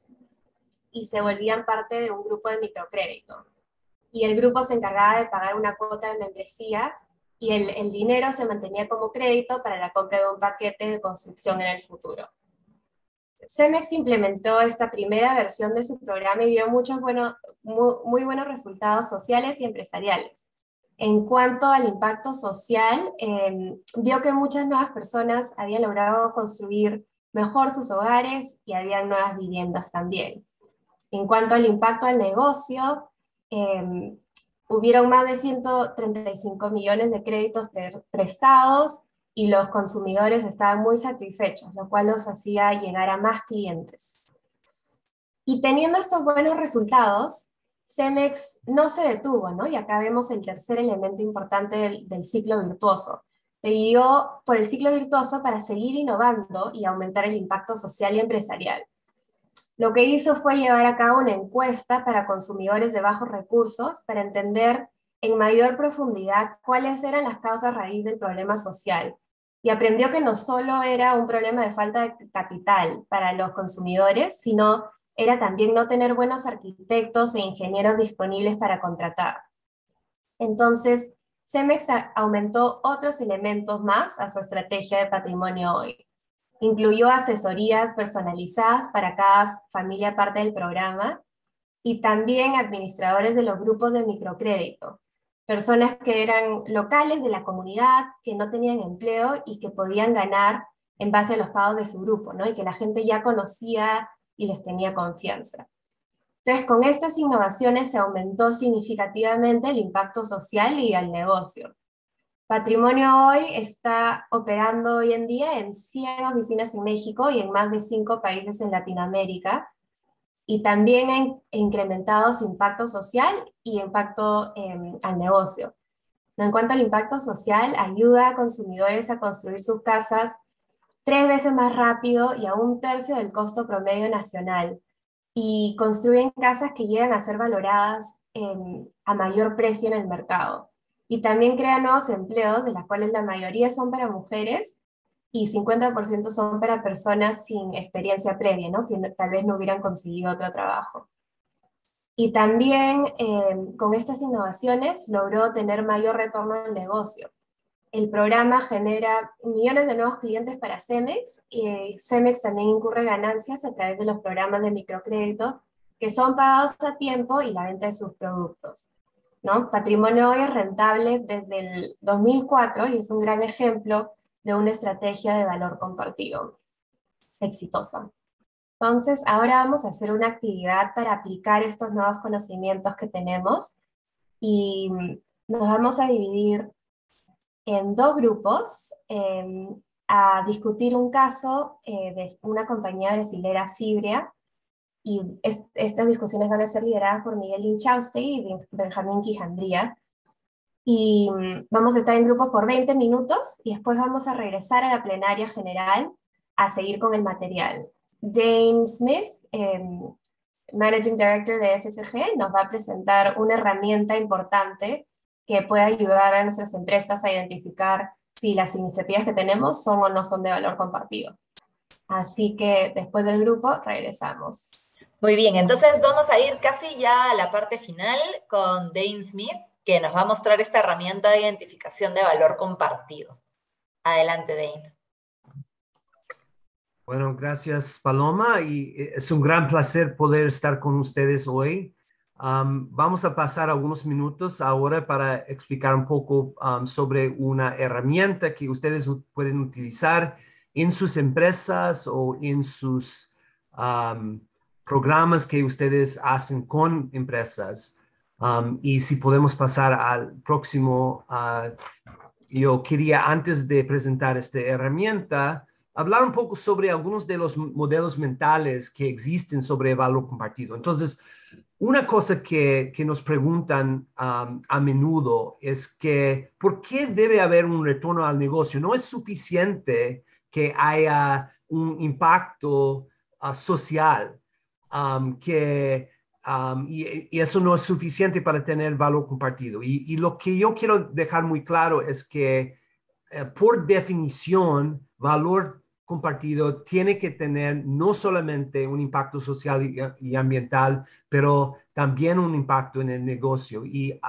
S8: y se volvían parte de un grupo de microcrédito. Y el grupo se encargaba de pagar una cuota de membresía y el dinero se mantenía como crédito para la compra de un paquete de construcción en el futuro. Cemex implementó esta primera versión de su programa y dio muy buenos resultados sociales y empresariales. En cuanto al impacto social, vio que muchas nuevas personas habían logrado construir mejor sus hogares y habían nuevas viviendas también. En cuanto al impacto al negocio, hubieron más de 135 millones de créditos prestados y los consumidores estaban muy satisfechos, lo cual los hacía llegar a más clientes. Y teniendo estos buenos resultados, Cemex no se detuvo, ¿no? Y acá vemos el tercer elemento importante del ciclo virtuoso. Se guió por el ciclo virtuoso para seguir innovando y aumentar el impacto social y empresarial. Lo que hizo fue llevar a cabo una encuesta para consumidores de bajos recursos para entender en mayor profundidad cuáles eran las causas raíz del problema social. Y aprendió que no solo era un problema de falta de capital para los consumidores, sino era también no tener buenos arquitectos e ingenieros disponibles para contratar. Entonces, Cemex aumentó otros elementos más a su estrategia de Patrimonio Hoy. Incluyó asesorías personalizadas para cada familia parte del programa y también administradores de los grupos de microcrédito, personas que eran locales de la comunidad, que no tenían empleo y que podían ganar en base a los pagos de su grupo, ¿no? Y que la gente ya conocía y les tenía confianza. Entonces, con estas innovaciones se aumentó significativamente el impacto social y al negocio. Patrimonio Hoy está operando hoy en día en 100 oficinas en México y en más de 5 países en Latinoamérica, y también ha incrementado su impacto social y impacto al negocio. En cuanto al impacto social, ayuda a consumidores a construir sus casas 3 veces más rápido y a 1/3 del costo promedio nacional, y construyen casas que llegan a ser valoradas a mayor precio en el mercado. Y también crean nuevos empleos, de los cuales la mayoría son para mujeres y 50% son para personas sin experiencia previa, ¿no? Que tal vez no hubieran conseguido otro trabajo. Y también con estas innovaciones logró tener mayor retorno al negocio. El programa genera millones de nuevos clientes para Cemex, y Cemex también incurre ganancias a través de los programas de microcrédito que son pagados a tiempo y la venta de sus productos, ¿no? Patrimonio Hoy es rentable desde el 2004 y es un gran ejemplo de una estrategia de valor compartido exitosa. Entonces, ahora vamos a hacer una actividad para aplicar estos nuevos conocimientos que tenemos, y nos vamos a dividir en 2 grupos a discutir un caso de una compañía brasilera, Fibria, y estas discusiones van a ser lideradas por Miguel Inchauste y Benjamín Quijandría, y vamos a estar en grupos por 20 minutos, y después vamos a regresar a la plenaria general a seguir con el material. Jane Smith Managing Director de FSG, nos va a presentar una herramienta importante que puede ayudar a nuestras empresas a identificar si las iniciativas que tenemos son o no son de valor compartido. Así que después del grupo regresamos.
S1: Muy bien, entonces vamos a ir casi ya a la parte final con Dane Smith, que nos va a mostrar esta herramienta de identificación de valor compartido. Adelante, Dane.
S5: Bueno, gracias, Paloma, y es un gran placer poder estar con ustedes hoy. Vamos a pasar algunos minutos ahora para explicar un poco sobre una herramienta que ustedes pueden utilizar en sus empresas o en sus programas que ustedes hacen con empresas. Y si podemos pasar al próximo, yo quería, antes de presentar esta herramienta, hablar un poco sobre algunos de los modelos mentales que existen sobre valor compartido. Entonces, una cosa que nos preguntan a menudo es que, ¿por qué debe haber un retorno al negocio? No es suficiente que haya un impacto social, y eso no es suficiente para tener valor compartido. Y lo que yo quiero dejar muy claro es que, por definición, valor compartido tiene que tener no solamente un impacto social y ambiental, pero también un impacto en el negocio. Y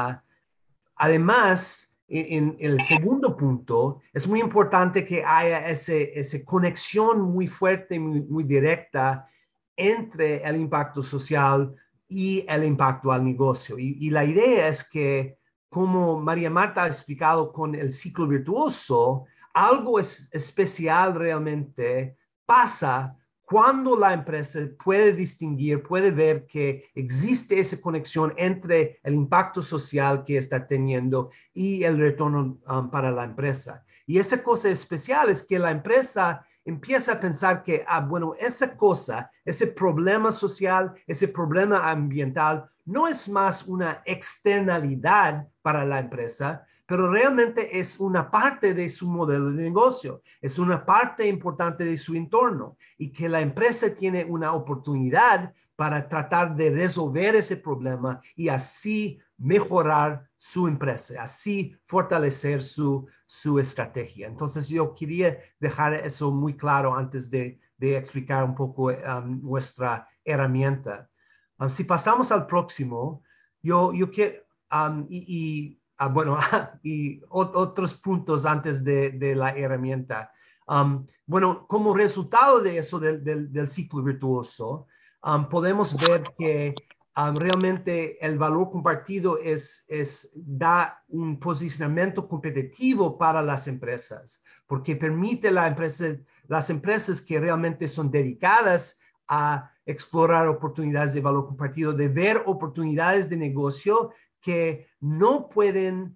S5: además, en el segundo punto, es muy importante que haya esa conexión muy fuerte, muy directa entre el impacto social y el impacto al negocio. Y la idea es que, como María Marta ha explicado con el ciclo virtuoso, algo especial realmente pasa cuando la empresa puede distinguir, puede ver que existe esa conexión entre el impacto social que está teniendo y el retorno para la empresa. Y esa cosa especial es que la empresa empieza a pensar que, bueno, esa cosa, ese problema social, ese problema ambiental, no es más una externalidad para la empresa, pero realmente es una parte de su modelo de negocio, es una parte importante de su entorno, y que la empresa tiene una oportunidad para tratar de resolver ese problema y así mejorar su empresa, así fortalecer su estrategia. Entonces yo quería dejar eso muy claro antes de explicar un poco nuestra herramienta. Si pasamos al próximo, yo quiero, bueno, y otros puntos antes de la herramienta. Bueno, como resultado de eso del ciclo virtuoso, podemos ver que realmente el valor compartido da un posicionamiento competitivo para las empresas, porque permite a las empresas que realmente son dedicadas a explorar oportunidades de valor compartido, de ver oportunidades de negocio que no pueden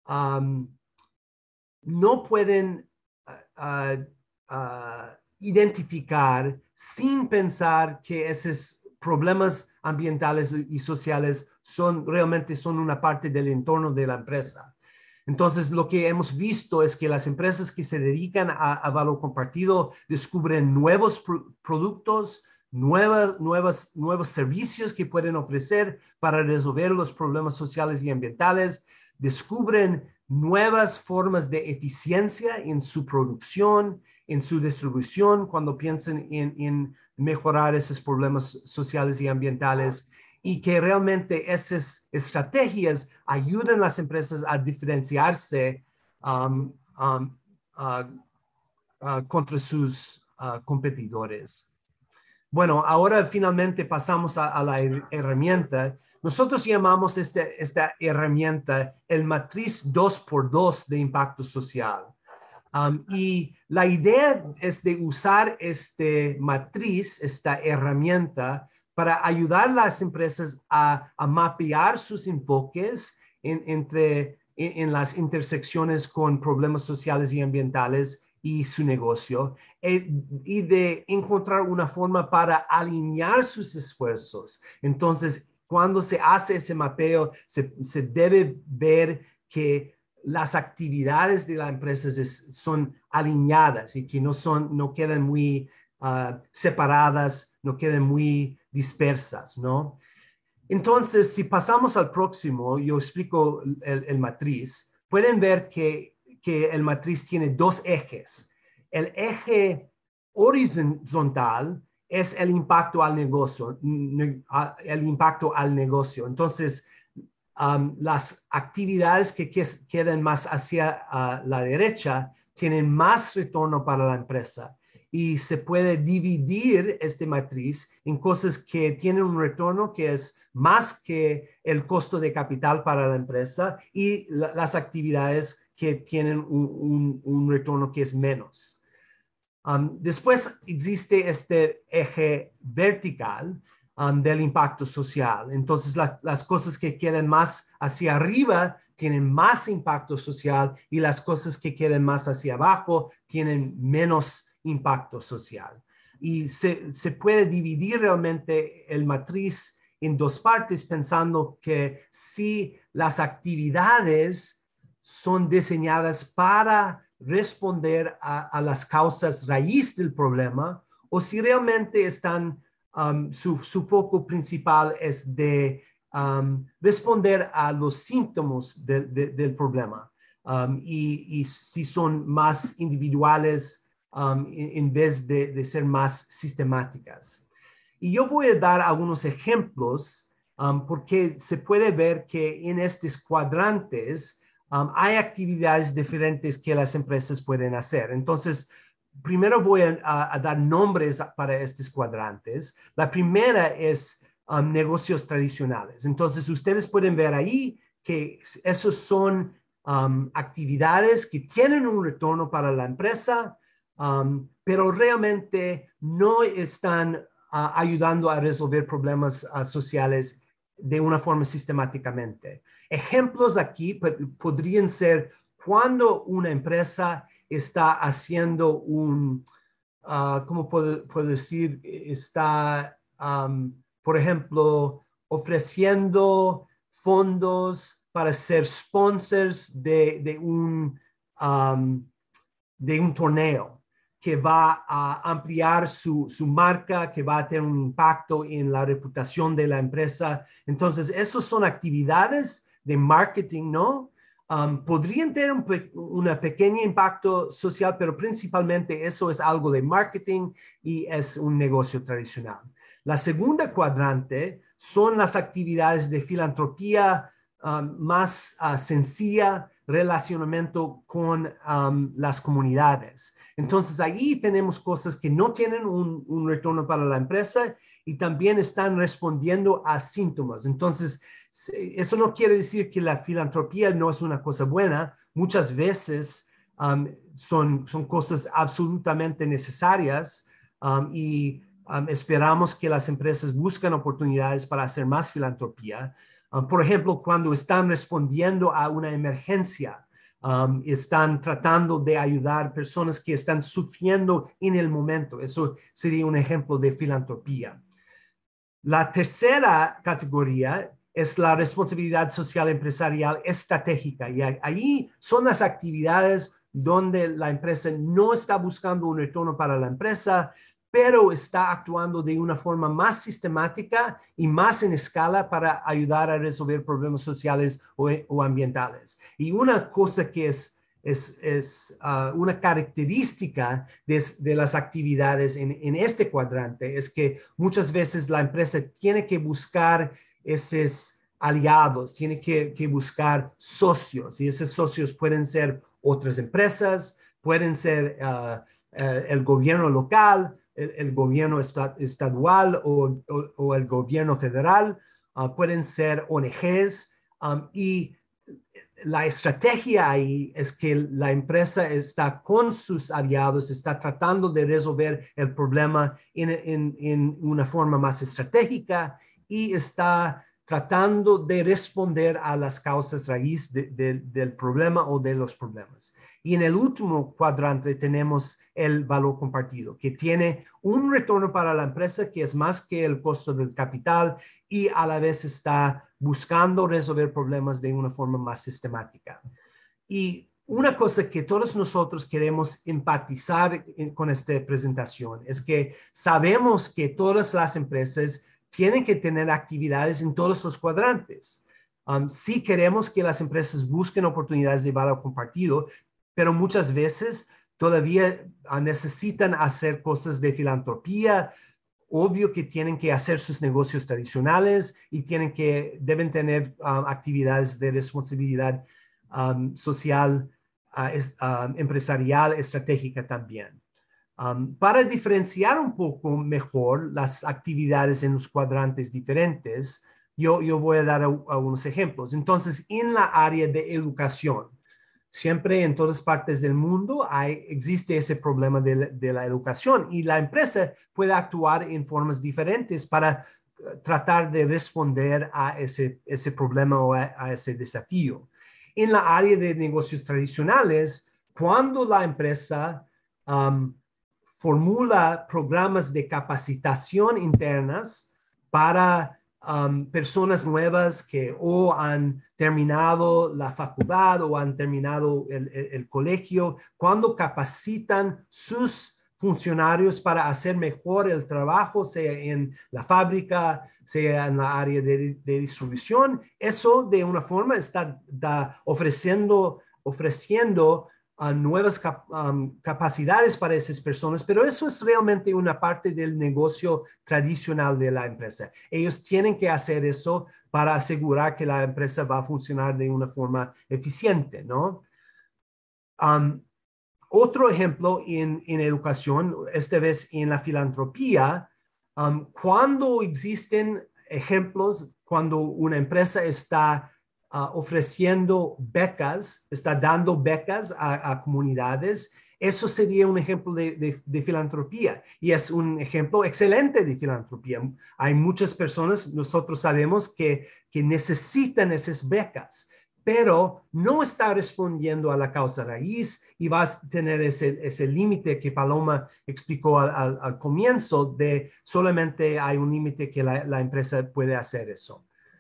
S5: identificar sin pensar que esos problemas ambientales y sociales realmente son una parte del entorno de la empresa. Entonces, lo que hemos visto es que las empresas que se dedican a valor compartido descubren nuevos productos, nuevos servicios que pueden ofrecer para resolver los problemas sociales y ambientales, descubren nuevas formas de eficiencia en su producción, en su distribución, cuando piensan en mejorar esos problemas sociales y ambientales, y que realmente esas estrategias ayudan a las empresas a diferenciarse contra sus competidores. Bueno, ahora finalmente pasamos a la herramienta. Nosotros llamamos esta herramienta el matriz 2x2 de impacto social. Y la idea es de usar esta matriz, esta herramienta, para ayudar a las empresas a mapear sus enfoques en las intersecciones con problemas sociales y ambientales y su negocio, y de encontrar una forma para alinear sus esfuerzos. Entonces, cuando se hace ese mapeo, se debe ver que las actividades de la empresa son alineadas y que no quedan muy separadas, no quedan muy dispersas, ¿no? Entonces, si pasamos al próximo, yo explico el matriz. Pueden ver que el matriz tiene dos ejes. El eje horizontal es el impacto al negocio, Entonces, las actividades que quedan más hacia la derecha tienen más retorno para la empresa. Y se puede dividir este matriz en cosas que tienen un retorno que es más que el costo de capital para la empresa y las actividades que tienen un retorno que es menos. Después existe este eje vertical del impacto social. Entonces, las cosas que quedan más hacia arriba tienen más impacto social y las cosas que quedan más hacia abajo tienen menos impacto social. Y se puede dividir realmente el matriz en dos partes pensando que si las actividades son diseñadas para responder a las causas raíz del problema o si realmente están, su foco principal es de responder a los síntomas del problema y si son más individuales en vez de ser más sistemáticas. Y yo voy a dar algunos ejemplos porque se puede ver que en estos cuadrantes hay actividades diferentes que las empresas pueden hacer. Entonces, primero voy a dar nombres para estos cuadrantes. La primera es negocios tradicionales. Entonces, ustedes pueden ver ahí que esos son actividades que tienen un retorno para la empresa, pero realmente no están ayudando a resolver problemas sociales de una forma sistemáticamente. Ejemplos aquí podrían ser cuando una empresa está haciendo ¿cómo puedo decir? Está, por ejemplo, ofreciendo fondos para ser sponsors de un torneo que va a ampliar su marca, que va a tener un impacto en la reputación de la empresa. Entonces, esas son actividades de marketing, ¿no? Podrían tener un pequeño impacto social, pero principalmente eso es algo de marketing y es un negocio tradicional. La segunda cuadrante son las actividades de filantropía más sencilla, relacionamiento con las comunidades. Entonces, allí tenemos cosas que no tienen un retorno para la empresa y también están respondiendo a síntomas. Entonces, eso no quiere decir que la filantropía no es una cosa buena. Muchas veces son cosas absolutamente necesarias y esperamos que las empresas busquen oportunidades para hacer más filantropía. Por ejemplo, cuando están respondiendo a una emergencia, están tratando de ayudar personas que están sufriendo en el momento. Eso sería un ejemplo de filantropía. La tercera categoría es la responsabilidad social empresarial estratégica. Y ahí son las actividades donde la empresa no está buscando un retorno para la empresa, pero está actuando de una forma más sistemática y más en escala para ayudar a resolver problemas sociales o ambientales. Y una cosa que es una característica de las actividades en este cuadrante es que muchas veces la empresa tiene que buscar esos aliados, tiene que buscar socios, y esos socios pueden ser otras empresas, pueden ser el gobierno local, el gobierno estadual o el gobierno federal, pueden ser ONGs, y la estrategia ahí es que la empresa está con sus aliados, está tratando de resolver el problema en una forma más estratégica y está tratando de responder a las causas raíz del problema o de los problemas. Y en el último cuadrante tenemos el valor compartido, que tiene un retorno para la empresa que es más que el costo del capital y a la vez está buscando resolver problemas de una forma más sistemática. Y una cosa que todos nosotros queremos empatizar con esta presentación es que sabemos que todas las empresas tienen que tener actividades en todos los cuadrantes. Sí queremos que las empresas busquen oportunidades de valor compartido, pero muchas veces todavía necesitan hacer cosas de filantropía. Obvio que tienen que hacer sus negocios tradicionales y deben tener actividades de responsabilidad social, empresarial, estratégica también. Para diferenciar un poco mejor las actividades en los cuadrantes diferentes, yo voy a dar algunos ejemplos. Entonces, en la área de educación, siempre en todas partes del mundo existe ese problema de la educación y la empresa puede actuar en formas diferentes para tratar de responder a ese problema o a ese desafío. En la área de negocios tradicionales, cuando la empresa formula programas de capacitación internas para personas nuevas que o han terminado la facultad o han terminado el colegio, cuando capacitan sus funcionarios para hacer mejor el trabajo, sea en la fábrica, sea en la área de distribución, eso de una forma está ofreciendo nuevas capacidades para esas personas, pero eso es realmente una parte del negocio tradicional de la empresa. Ellos tienen que hacer eso para asegurar que la empresa va a funcionar de una forma eficiente, ¿no? Otro ejemplo en educación, esta vez en la filantropía, cuando existen ejemplos, cuando una empresa está ofreciendo becas, está dando becas a comunidades, eso sería un ejemplo de filantropía y es un ejemplo excelente de filantropía. Hay muchas personas, nosotros sabemos que necesitan esas becas, pero no está respondiendo a la causa raíz y vas a tener ese límite que Paloma explicó al comienzo de solamente hay un límite que la empresa puede hacer eso.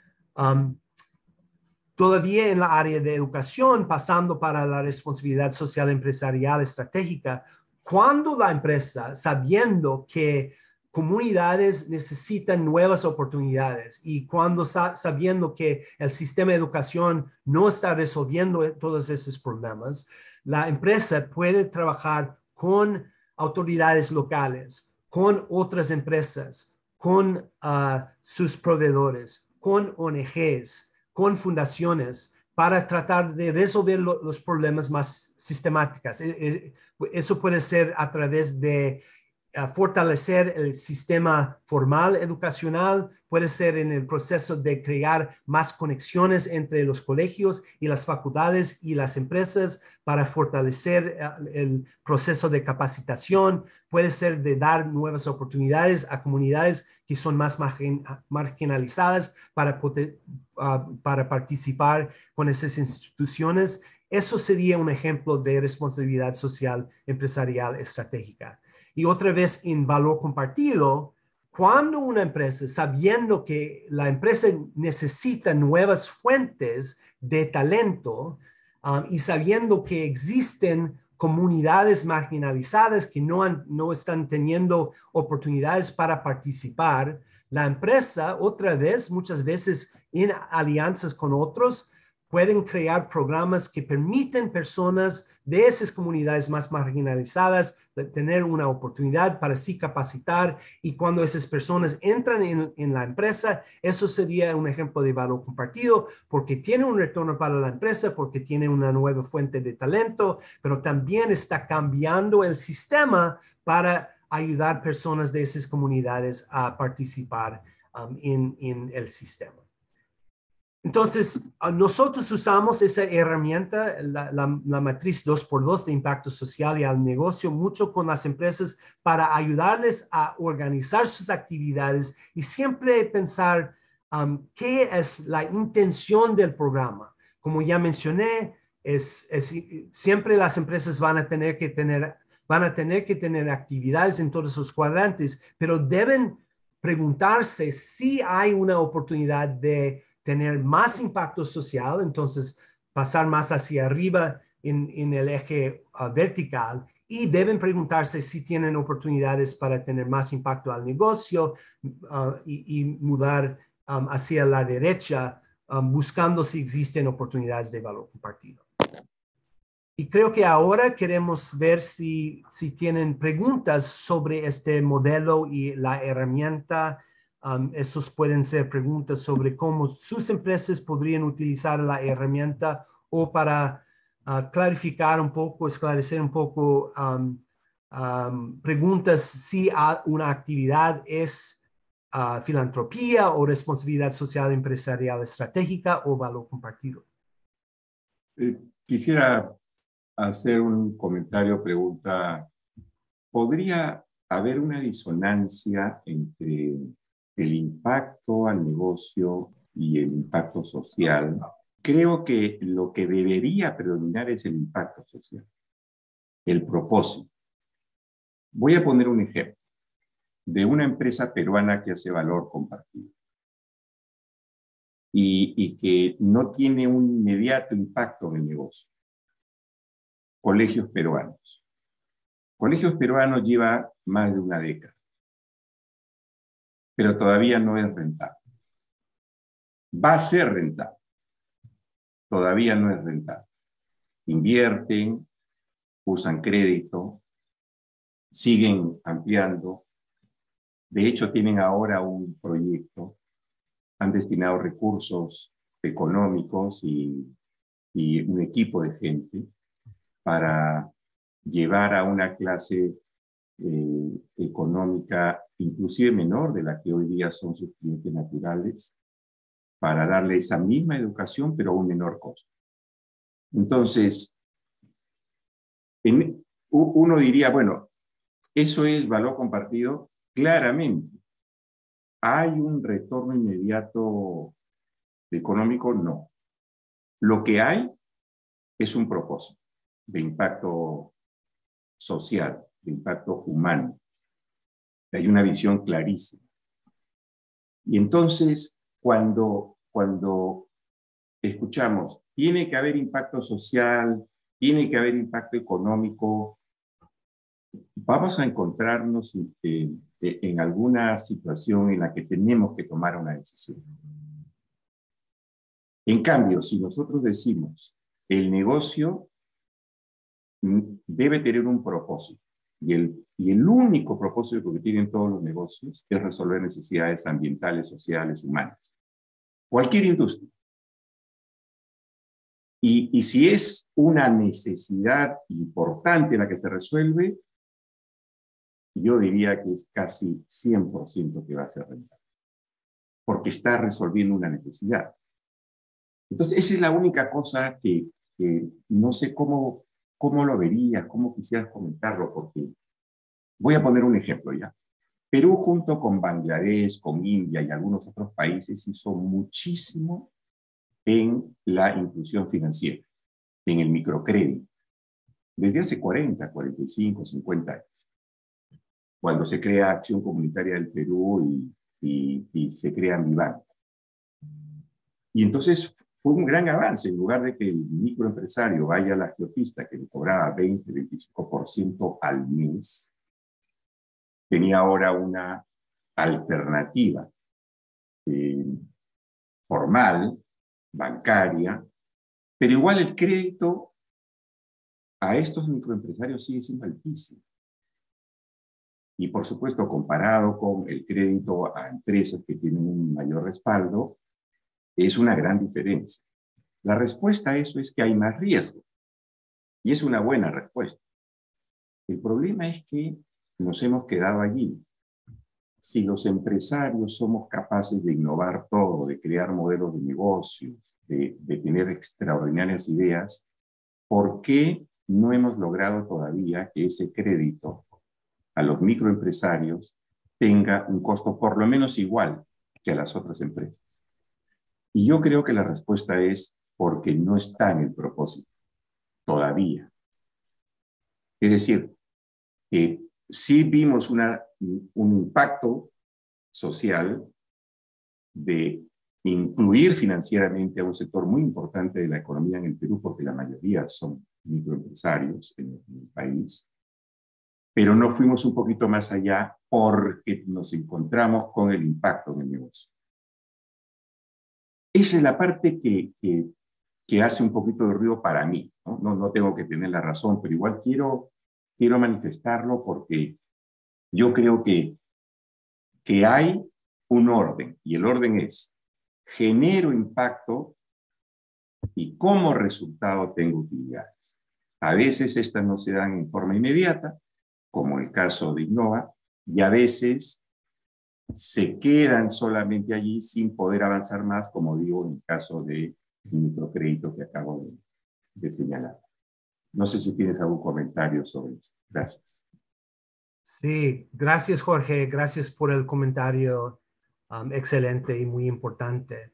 S5: Todavía en la área de educación, pasando para la responsabilidad social empresarial estratégica, cuando la empresa, sabiendo que comunidades necesitan nuevas oportunidades y cuando sabiendo que el sistema de educación no está resolviendo todos esos problemas, la empresa puede trabajar con autoridades locales, con otras empresas, con sus proveedores, con ONGs, con fundaciones para tratar de resolver los problemas más sistemáticos. Eso puede ser a través de fortalecer el sistema formal educacional, puede ser en el proceso de crear más conexiones entre los colegios y las facultades y las empresas para fortalecer el proceso de capacitación, puede ser de dar nuevas oportunidades a comunidades que son más marginalizadas para participar con esas instituciones. Eso sería un ejemplo de responsabilidad social empresarial estratégica. Y otra vez en valor compartido, cuando una empresa, sabiendo que la empresa necesita nuevas fuentes de talento y sabiendo que existen comunidades marginalizadas que no están teniendo oportunidades para participar, la empresa, otra vez, muchas veces en alianzas con otros, pueden crear programas que permiten personas de esas comunidades más marginalizadas de tener una oportunidad para sí capacitar y cuando esas personas entran en la empresa, eso sería un ejemplo de valor compartido porque tiene un retorno para la empresa, porque tiene una nueva fuente de talento, pero también está cambiando el sistema para ayudar personas de esas comunidades a participar en el sistema. Entonces, nosotros usamos esa herramienta, la matriz 2x2 de impacto social y al negocio, mucho con las empresas para ayudarles a organizar sus actividades y siempre pensar qué es la intención del programa. Como ya mencioné, siempre las empresas van a tener que tener actividades en todos sus cuadrantes, pero deben preguntarse si hay una oportunidad de tener más impacto social, entonces pasar más hacia arriba en el eje vertical y deben preguntarse si tienen oportunidades para tener más impacto al negocio y mudar hacia la derecha, buscando si existen oportunidades de valor compartido. Y creo que ahora queremos ver si tienen preguntas sobre este modelo y la herramienta. Esos pueden ser preguntas sobre cómo sus empresas podrían utilizar la herramienta o para clarificar un poco, esclarecer un poco preguntas si una actividad es filantropía o responsabilidad social empresarial estratégica o valor compartido.
S6: Quisiera hacer un comentario, pregunta. ¿Podría haber una disonancia entre el impacto al negocio y el impacto social? Creo que lo que debería predominar es el impacto social, el propósito. Voy a poner un ejemplo de una empresa peruana que hace valor compartido y que no tiene un inmediato impacto en el negocio. Colegios peruanos. Colegios peruanos lleva más de una década, pero todavía no es rentable. Va a ser rentable, todavía no es rentable. Invierten, usan crédito, siguen ampliando. De hecho, tienen ahora un proyecto, han destinado recursos económicos y un equipo de gente para llevar a una clase económica inclusive menor de la que hoy día son sus clientes naturales, para darle esa misma educación pero a un menor costo. Entonces, uno diría, bueno, ¿eso es valor compartido? Claramente. ¿Hay un retorno inmediato económico? No. Lo que hay es un propósito de impacto social, de impacto humano. Hay una visión clarísima. Y entonces, cuando escuchamos, tiene que haber impacto social, tiene que haber impacto económico, vamos a encontrarnos en alguna situación en la que tenemos que tomar una decisión. En cambio, si nosotros decimos, el negocio debe tener un propósito, y el único propósito que tienen todos los negocios es resolver necesidades ambientales, sociales, humanas. Cualquier industria. Y si es una necesidad importante la que se resuelve, yo diría que es casi 100% que va a ser rentable, porque está resolviendo una necesidad. Entonces, esa es la única cosa que no sé cómo lo verías, cómo quisieras comentarlo, porque voy a poner un ejemplo ya. Perú, junto con Bangladesh, con India y algunos otros países, hizo muchísimo en la inclusión financiera, en el microcrédito, desde hace 40, 45, 50 años, cuando se crea Acción Comunitaria del Perú y se crea MIBANK. Y entonces fue un gran avance. En lugar de que el microempresario vaya a la geopista que le cobraba 20, 25% al mes, tenía ahora una alternativa formal, bancaria, pero igual el crédito a estos microempresarios sigue siendo altísimo. Y por supuesto, comparado con el crédito a empresas que tienen un mayor respaldo, es una gran diferencia. La respuesta a eso es que hay más riesgo. Y es una buena respuesta. El problema es que nos hemos quedado allí. Si los empresarios somos capaces de innovar todo, de crear modelos de negocios, de tener extraordinarias ideas, ¿por qué no hemos logrado todavía que ese crédito a los microempresarios tenga un costo por lo menos igual que a las otras empresas? Y yo creo que la respuesta es porque no está en el propósito todavía. Es decir, sí vimos un impacto social de incluir financieramente a un sector muy importante de la economía en el Perú, porque la mayoría son microempresarios en el país, pero no fuimos un poquito más allá porque nos encontramos con el impacto en el negocio. Esa es la parte que hace un poquito de ruido para mí, ¿no? No tengo que tener la razón, pero igual quiero manifestarlo porque yo creo que hay un orden, y el orden es: genero impacto y como resultado tengo utilidades. A veces estas no se dan en forma inmediata, como el caso de Innova, y a veces se quedan solamente allí sin poder avanzar más, como digo, en el caso del microcrédito que acabo de señalar. No sé si tienes algún comentario sobre eso. Gracias.
S5: Sí, gracias Jorge, gracias por el comentario excelente y muy importante.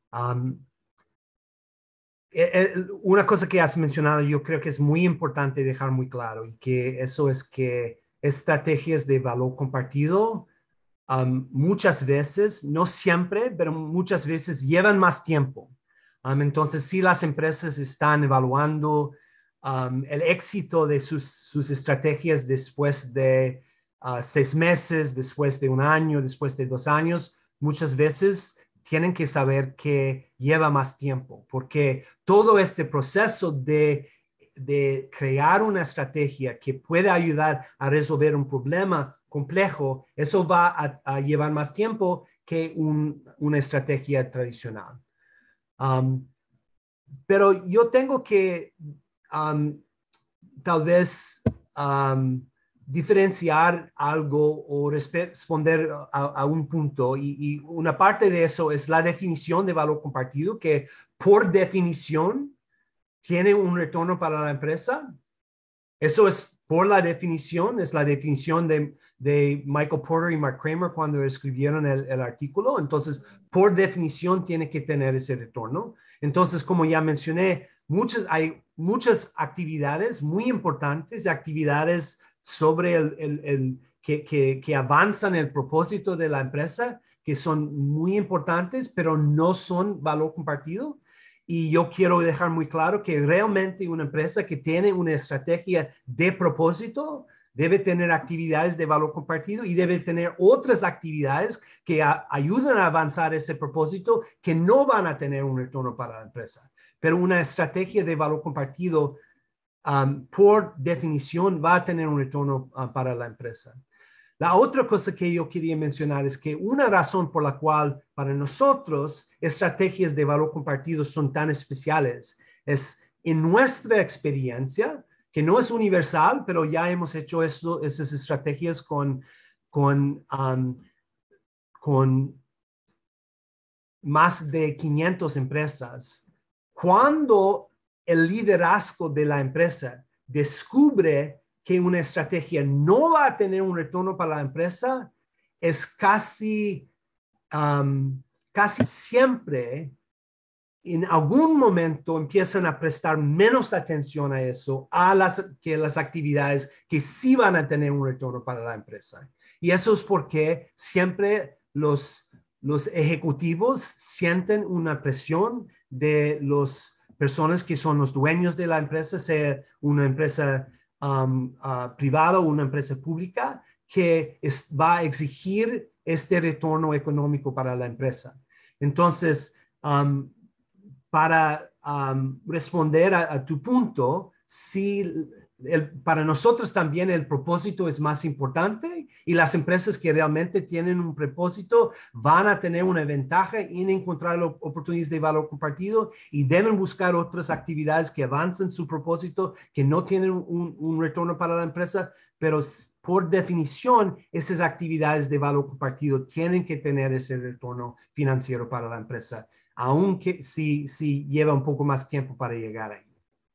S5: Una cosa que has mencionado yo creo que es muy importante dejar muy claro, y que eso es que estrategias de valor compartido muchas veces, no siempre, pero muchas veces llevan más tiempo. Entonces, si las empresas están evaluando el éxito de sus estrategias después de 6 meses, después de 1 año, después de 2 años, muchas veces tienen que saber que lleva más tiempo, porque todo este proceso de crear una estrategia que pueda ayudar a resolver un problema complejo, eso va a llevar más tiempo que una estrategia tradicional. Pero yo tengo que tal vez diferenciar algo o responder a un punto, y una parte de eso es la definición de valor compartido, que por definición tiene un retorno para la empresa. Eso es por la definición, es la definición de Michael Porter y Mark Kramer cuando escribieron el artículo. Entonces, por definición tiene que tener ese retorno. Entonces, como ya mencioné, hay muchas actividades muy importantes, actividades sobre que avanzan el propósito de la empresa, que son muy importantes, pero no son valor compartido. Y yo quiero dejar muy claro que realmente una empresa que tiene una estrategia de propósito debe tener actividades de valor compartido y debe tener otras actividades que ayudan a avanzar ese propósito, que no van a tener un retorno para la empresa. Pero una estrategia de valor compartido, por definición, va a tener un retorno para la empresa. La otra cosa que yo quería mencionar es que una razón por la cual para nosotros estrategias de valor compartido son tan especiales es en nuestra experiencia, que no es universal, pero ya hemos hecho esas estrategias con más de 500 empresas. Cuando el liderazgo de la empresa descubre que una estrategia no va a tener un retorno para la empresa, es casi siempre, en algún momento empiezan a prestar menos atención a eso, que las actividades que sí van a tener un retorno para la empresa. Y eso es porque siempre los ejecutivos sienten una presión de las personas que son los dueños de la empresa, sea una empresa privada o una empresa pública, que va a exigir este retorno económico para la empresa. Entonces, para responder a tu punto, sí, para nosotros también el propósito es más importante, y las empresas que realmente tienen un propósito van a tener una ventaja en encontrar oportunidades de valor compartido, y deben buscar otras actividades que avancen su propósito, que no tienen un retorno para la empresa, pero por definición esas actividades de valor compartido tienen que tener ese retorno financiero para la empresa, aunque si lleva un poco más tiempo para llegar ahí.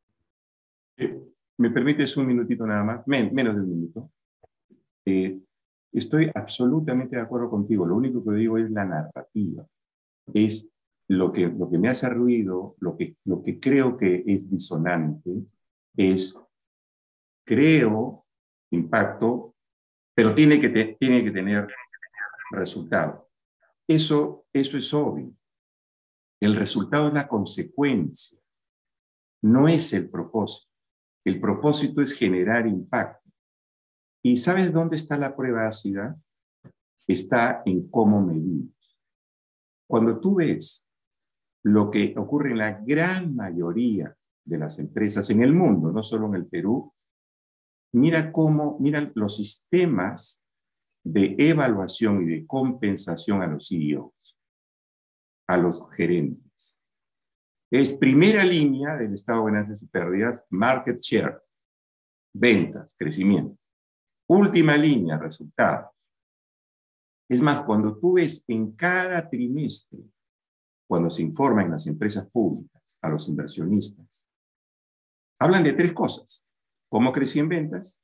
S6: ¿Me permites un minutito nada más? Menos de un minuto. Estoy absolutamente de acuerdo contigo. Lo único que digo es la narrativa. Es lo que me hace ruido, lo que creo que es disonante, es creo impacto, pero tiene que tener resultado. Eso es obvio. El resultado es la consecuencia, no es el propósito. El propósito es generar impacto. ¿Y sabes dónde está la prueba ácida? Está en cómo medimos. Cuando tú ves lo que ocurre en la gran mayoría de las empresas en el mundo, no solo en el Perú, mira los sistemas de evaluación y de compensación a los CEOs, a los gerentes. Es primera línea del estado de ganancias y pérdidas, market share, ventas, crecimiento. Última línea, resultados. Es más, cuando tú ves en cada trimestre, cuando se informa en las empresas públicas a los inversionistas, hablan de 3 cosas. Cómo crecí en ventas,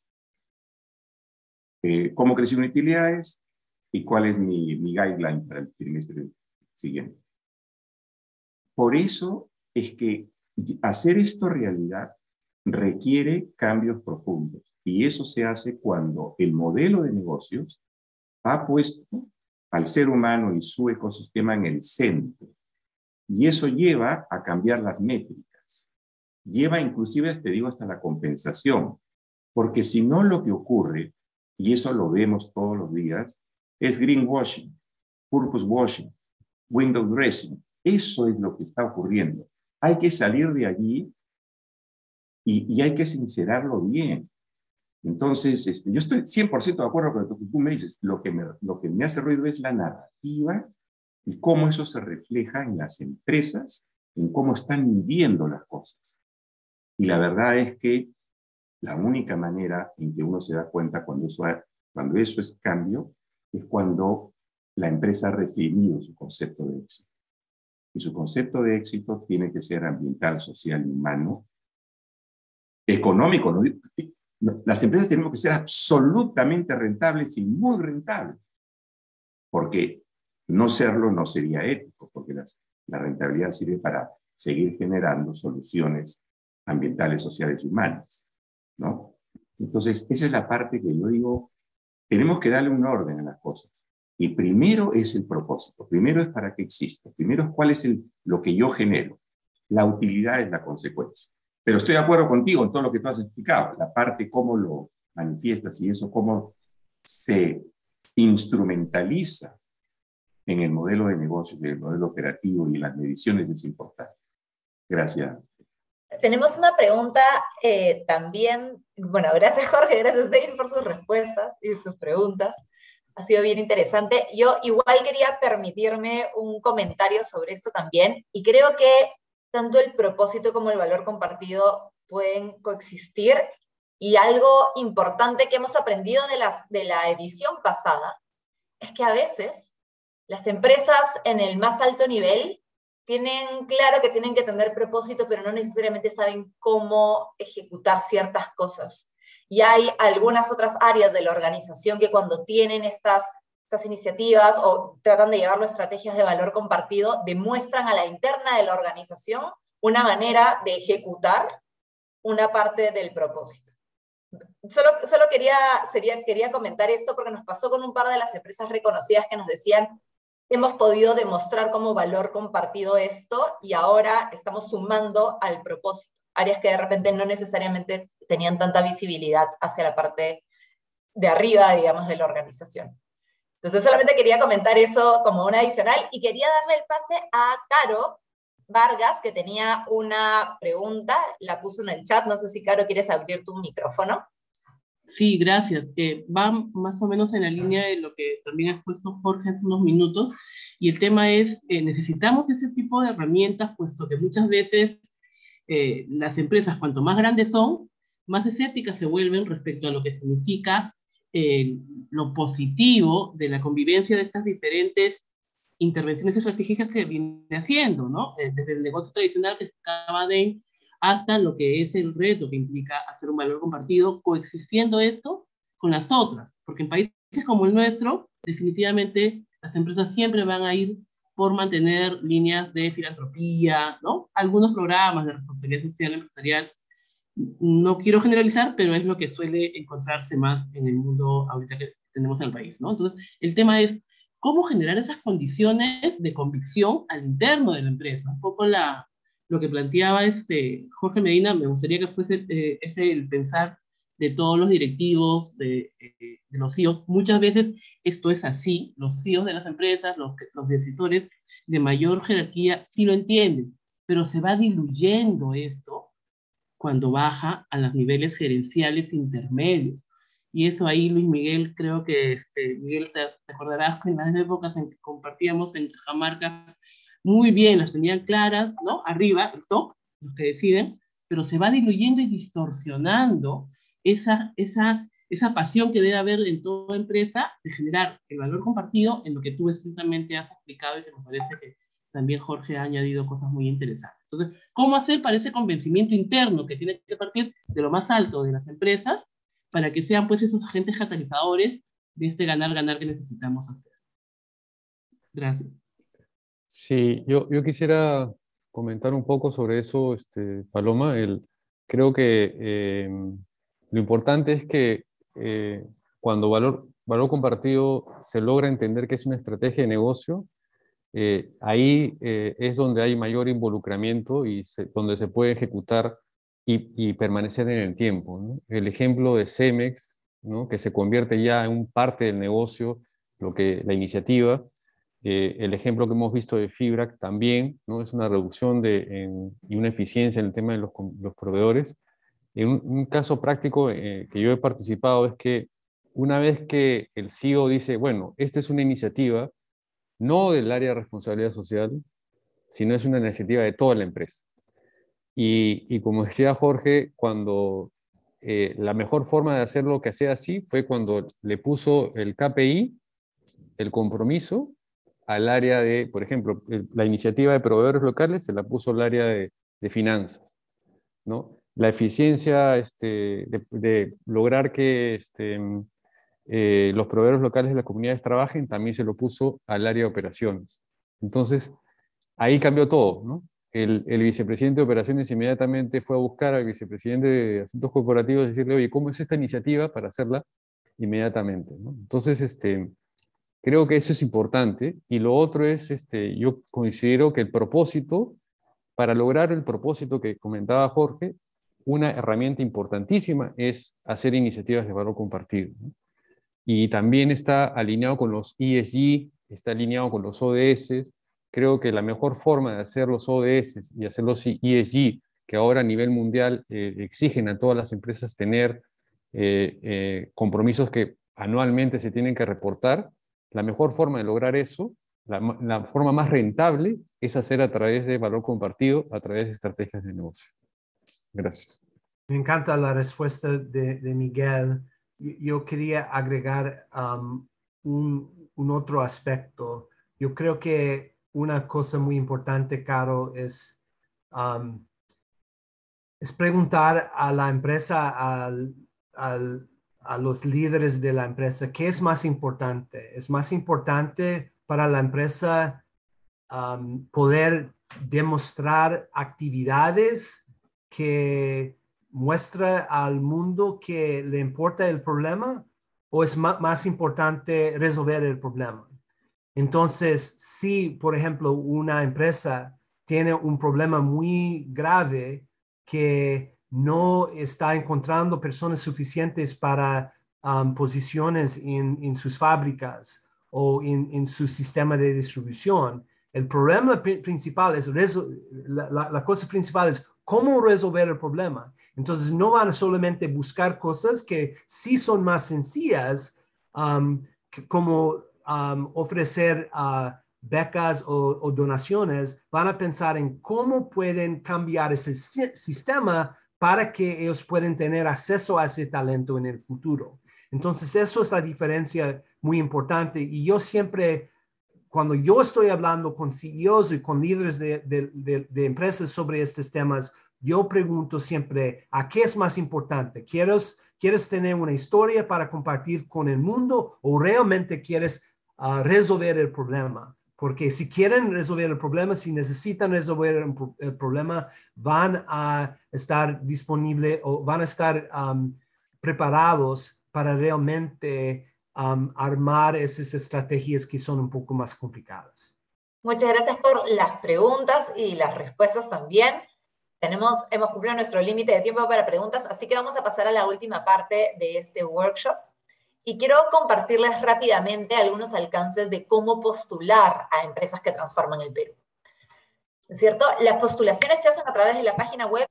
S6: cómo crecí en utilidades y cuál es mi guideline para el trimestre siguiente. Por eso es que hacer esto realidad requiere cambios profundos, y eso se hace cuando el modelo de negocios ha puesto al ser humano y su ecosistema en el centro. Y eso lleva a cambiar las métricas. Lleva inclusive, te digo, hasta la compensación. Porque si no, lo que ocurre, y eso lo vemos todos los días, es greenwashing, purpose washing, window dressing. Eso es lo que está ocurriendo. Hay que salir de allí y hay que sincerarlo bien. Entonces, yo estoy 100% de acuerdo con lo que tú me dices. Lo que me hace ruido es la narrativa y cómo eso se refleja en las empresas, en cómo están midiendo las cosas. Y la verdad es que la única manera en que uno se da cuenta cuando eso es cambio es cuando la empresa ha definido su concepto de éxito. Y su concepto de éxito tiene que ser ambiental, social y humano, económico. ¿No? Las empresas tenemos que ser absolutamente rentables y muy rentables, porque no serlo no sería ético, porque la rentabilidad sirve para seguir generando soluciones ambientales, sociales y humanas, ¿no? Entonces, esa es la parte que yo digo, tenemos que darle un orden a las cosas. Y primero es el propósito, primero es para qué existe, primero es cuál es lo que yo genero. La utilidad es la consecuencia. Pero estoy de acuerdo contigo en todo lo que tú has explicado, la parte cómo lo manifiestas y eso cómo se instrumentaliza en el modelo de negocios, en el modelo operativo y en las mediciones es importante. Gracias.
S1: Tenemos una pregunta también, bueno, gracias Jorge, gracias Dave por sus respuestas y sus preguntas. Ha sido bien interesante. Yo igual quería permitirme un comentario sobre esto también, y creo que tanto el propósito como el valor compartido pueden coexistir, y algo importante que hemos aprendido de la edición pasada es que a veces las empresas en el más alto nivel tienen claro que tienen que tener propósito, pero no necesariamente saben cómo ejecutar ciertas cosas. Y hay algunas otras áreas de la organización que cuando tienen estas iniciativas o tratan de llevarlo a estrategias de valor compartido, demuestran a la interna de la organización una manera de ejecutar una parte del propósito. Solo quería comentar esto porque nos pasó con un par de las empresas reconocidas que nos decían: hemos podido demostrar como valor compartido esto y ahora estamos sumando al propósito. Áreas que de repente no necesariamente tenían tanta visibilidad hacia la parte de arriba, digamos, de la organización. Entonces solamente quería comentar eso como un adicional y quería darle el pase a Caro Vargas, que tenía una pregunta, la puso en el chat. No sé si, Caro, quieres abrir tu micrófono.
S9: Sí, gracias. Va más o menos en la línea de lo que también ha expuesto Jorge hace unos minutos, y el tema es, necesitamos ese tipo de herramientas, puesto que muchas veces las empresas, cuanto más grandes son, más escépticas se vuelven respecto a lo que significa lo positivo de la convivencia de estas diferentes intervenciones estratégicas que viene haciendo, ¿no? Desde el negocio tradicional que estaba de hasta lo que es el reto que implica hacer un valor compartido, coexistiendo esto con las otras, porque en países como el nuestro, definitivamente las empresas siempre van a ir por mantener líneas de filantropía, ¿no? Algunos programas de responsabilidad social empresarial. No quiero generalizar, pero es lo que suele encontrarse más en el mundo ahorita que tenemos en el país, ¿no? Entonces, el tema es cómo generar esas condiciones de convicción al interno de la empresa. Un poco lo que planteaba Jorge Medina, me gustaría que fuese ese el pensar de todos los directivos, de los CEOs. Muchas veces esto es así, los CEOs de las empresas, los decisores de mayor jerarquía sí lo entienden, pero se va diluyendo esto cuando baja a los niveles gerenciales intermedios. Y eso ahí, Luis Miguel, creo que, Miguel, te acordarás en las épocas en que compartíamos en Cajamarca, muy bien, las tenían claras, ¿no? Arriba, el top, los que deciden, pero se va diluyendo y distorsionando esa pasión que debe haber en toda empresa de generar el valor compartido en lo que tú estrictamente has explicado y que me parece que también Jorge ha añadido cosas muy interesantes. Entonces, ¿cómo hacer para ese convencimiento interno que tiene que partir de lo más alto de las empresas para que sean pues esos agentes catalizadores de este ganar-ganar que necesitamos hacer? Gracias.
S10: Sí, yo quisiera comentar un poco sobre eso, Paloma. Creo que lo importante es que cuando valor compartido se logra entender que es una estrategia de negocio, ahí es donde hay mayor involucramiento y donde se puede ejecutar y permanecer en el tiempo, ¿no? El ejemplo de Cemex, ¿no? Que se convierte ya en un parte del negocio, la iniciativa. El ejemplo que hemos visto de Fibrac también, ¿no? Es una reducción y una eficiencia en el tema de los proveedores. En un caso práctico que yo he participado es que una vez que el CEO dice, bueno, esta es una iniciativa no del área de responsabilidad social, sino es una iniciativa de toda la empresa. Y como decía Jorge, cuando la mejor forma de hacerlo que sea así fue cuando le puso el KPI, el compromiso, al área de, por ejemplo, la iniciativa de proveedores locales se la puso al área de finanzas, ¿no? La eficiencia de lograr que los proveedores locales de las comunidades trabajen también se lo puso al área de operaciones. Entonces, ahí cambió todo, ¿no? El vicepresidente de operaciones inmediatamente fue a buscar al vicepresidente de asuntos corporativos y decirle, oye, ¿cómo es esta iniciativa para hacerla inmediatamente, ¿no? Entonces, creo que eso es importante. Y lo otro es, yo considero que el propósito, para lograr el propósito que comentaba Jorge, una herramienta importantísima es hacer iniciativas de valor compartido, ¿no? Y también está alineado con los ESG, está alineado con los ODS. Creo que la mejor forma de hacer los ODS y hacer los ESG, que ahora a nivel mundial exigen a todas las empresas tener compromisos que anualmente se tienen que reportar, la mejor forma de lograr eso, la forma más rentable, es hacer a través de valor compartido, a través de estrategias de negocio. Gracias.
S5: Me encanta la respuesta de Miguel. Yo quería agregar un otro aspecto. Yo creo que una cosa muy importante, Caro, es preguntar a la empresa, a los líderes de la empresa, ¿qué es más importante? ¿Es más importante para la empresa poder demostrar actividades que muestra al mundo que le importa el problema, o es más importante resolver el problema? Entonces, si, por ejemplo, una empresa tiene un problema muy grave que no está encontrando personas suficientes para posiciones en sus fábricas o en su sistema de distribución, el problema principal es, la cosa principal es cómo resolver el problema. Entonces, no van a solamente buscar cosas que sí son más sencillas, como ofrecer becas o donaciones. Van a pensar en cómo pueden cambiar ese sistema para que ellos puedan tener acceso a ese talento en el futuro. Entonces, eso es la diferencia muy importante. Y yo siempre, cuando yo estoy hablando con CEOs y con líderes de empresas sobre estos temas, yo pregunto siempre, ¿a qué es más importante? ¿Quieres tener una historia para compartir con el mundo o realmente quieres resolver el problema? Porque si quieren resolver el problema, si necesitan resolver el problema, van a estar disponibles o van a estar preparados para realmente armar esas estrategias que son un poco más complicadas.
S1: Muchas gracias por las preguntas y las respuestas también. hemos cumplido nuestro límite de tiempo para preguntas, así que vamos a pasar a la última parte de este workshop. Y quiero compartirles rápidamente algunos alcances de cómo postular a empresas que transforman el Perú. ¿No es cierto? Las postulaciones se hacen a través de la página web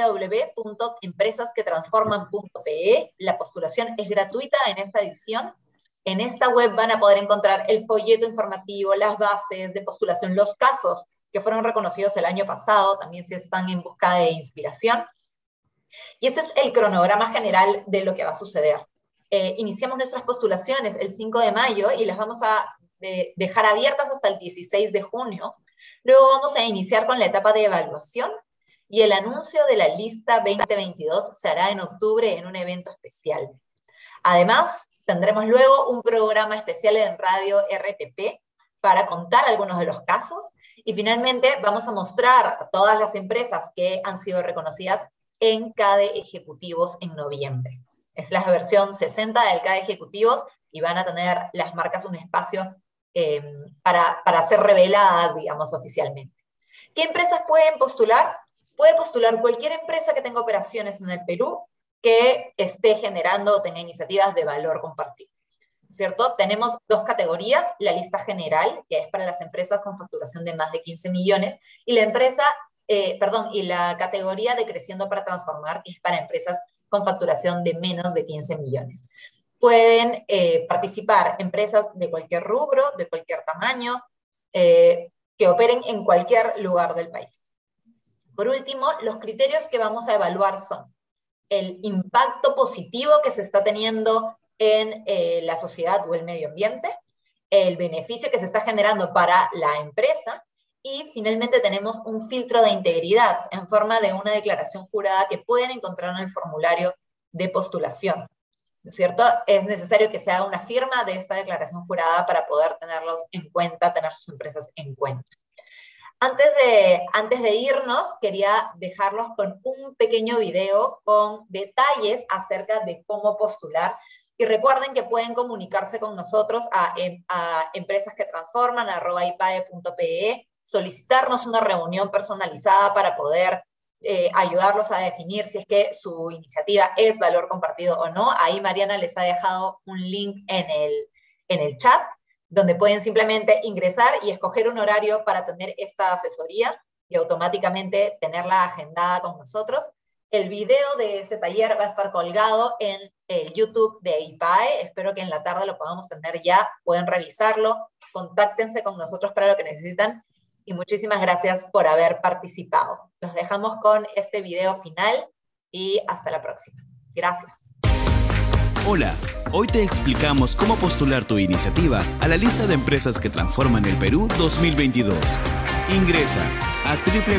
S1: www.empresasquetransforman.pe. La postulación es gratuita en esta edición. En esta web van a poder encontrar el folleto informativo, las bases de postulación, los casos que fueron reconocidos el año pasado, también si están en busca de inspiración. Y este es el cronograma general de lo que va a suceder. Iniciamos nuestras postulaciones el 5 de mayo y las vamos a dejar abiertas hasta el 16 de junio. Luego vamos a iniciar con la etapa de evaluación y el anuncio de la lista 2022 se hará en octubre en un evento especial. Además, tendremos luego un programa especial en Radio RPP para contar algunos de los casos y finalmente vamos a mostrar a todas las empresas que han sido reconocidas en CADE Ejecutivos en noviembre. Es la versión 60 del CADE Ejecutivos y van a tener las marcas un espacio para ser reveladas, digamos, oficialmente. ¿Qué empresas pueden postular? Puede postular cualquier empresa que tenga operaciones en el Perú que esté generando o tenga iniciativas de valor compartido. ¿Cierto? Tenemos dos categorías, la lista general, que es para las empresas con facturación de más de 15 millones, y la categoría de Creciendo para Transformar, que es para empresas con facturación de menos de 15 millones. Pueden participar empresas de cualquier rubro, de cualquier tamaño, que operen en cualquier lugar del país. Por último, los criterios que vamos a evaluar son el impacto positivo que se está teniendo en la sociedad o el medio ambiente, el beneficio que se está generando para la empresa, y finalmente tenemos un filtro de integridad en forma de una declaración jurada que pueden encontrar en el formulario de postulación. ¿No es cierto? Es necesario que se haga una firma de esta declaración jurada para poder tenerlos en cuenta, tener sus empresas en cuenta. Antes de irnos, quería dejarlos con un pequeño video con detalles acerca de cómo postular. Y recuerden que pueden comunicarse con nosotros a empresasquetransforman@ipae.pe, solicitarnos una reunión personalizada para poder ayudarlos a definir si es que su iniciativa es valor compartido o no. Ahí Mariana les ha dejado un link en el chat, donde pueden simplemente ingresar y escoger un horario para tener esta asesoría y automáticamente tenerla agendada con nosotros. El video de este taller va a estar colgado en el YouTube de IPAE. Espero que en la tarde lo podamos tener ya. Pueden revisarlo. Contáctense con nosotros para lo que necesitan. Y muchísimas gracias por haber participado. Los dejamos con este video final y hasta la próxima. Gracias.
S11: Hola, hoy te explicamos cómo postular tu iniciativa a la lista de empresas que transforman el Perú 2022. Ingresa a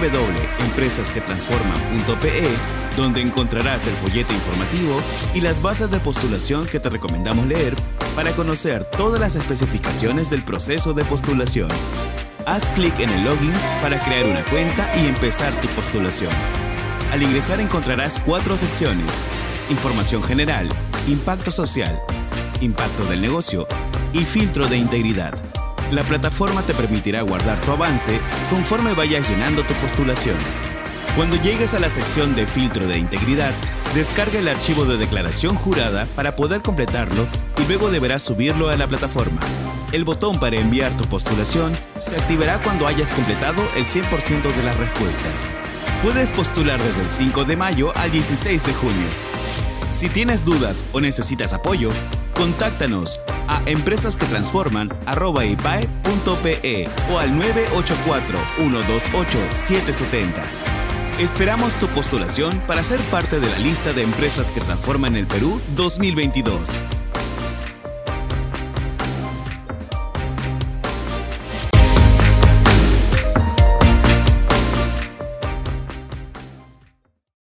S11: www.empresasquetransforman.pe, donde encontrarás el folleto informativo y las bases de postulación que te recomendamos leer para conocer todas las especificaciones del proceso de postulación. Haz clic en el login para crear una cuenta y empezar tu postulación. Al ingresar encontrarás 4 secciones: información general, impacto social, impacto del negocio y filtro de integridad. La plataforma te permitirá guardar tu avance conforme vayas llenando tu postulación. Cuando llegues a la sección de filtro de integridad, descarga el archivo de declaración jurada para poder completarlo y luego deberás subirlo a la plataforma. El botón para enviar tu postulación se activará cuando hayas completado el 100% de las respuestas. Puedes postular desde el 5 de mayo al 16 de junio. Si tienes dudas o necesitas apoyo, contáctanos a empresasquetransforman@ipae.pe o al 984-128-770. Esperamos tu postulación para ser parte de la lista de empresas que transforman el Perú 2022.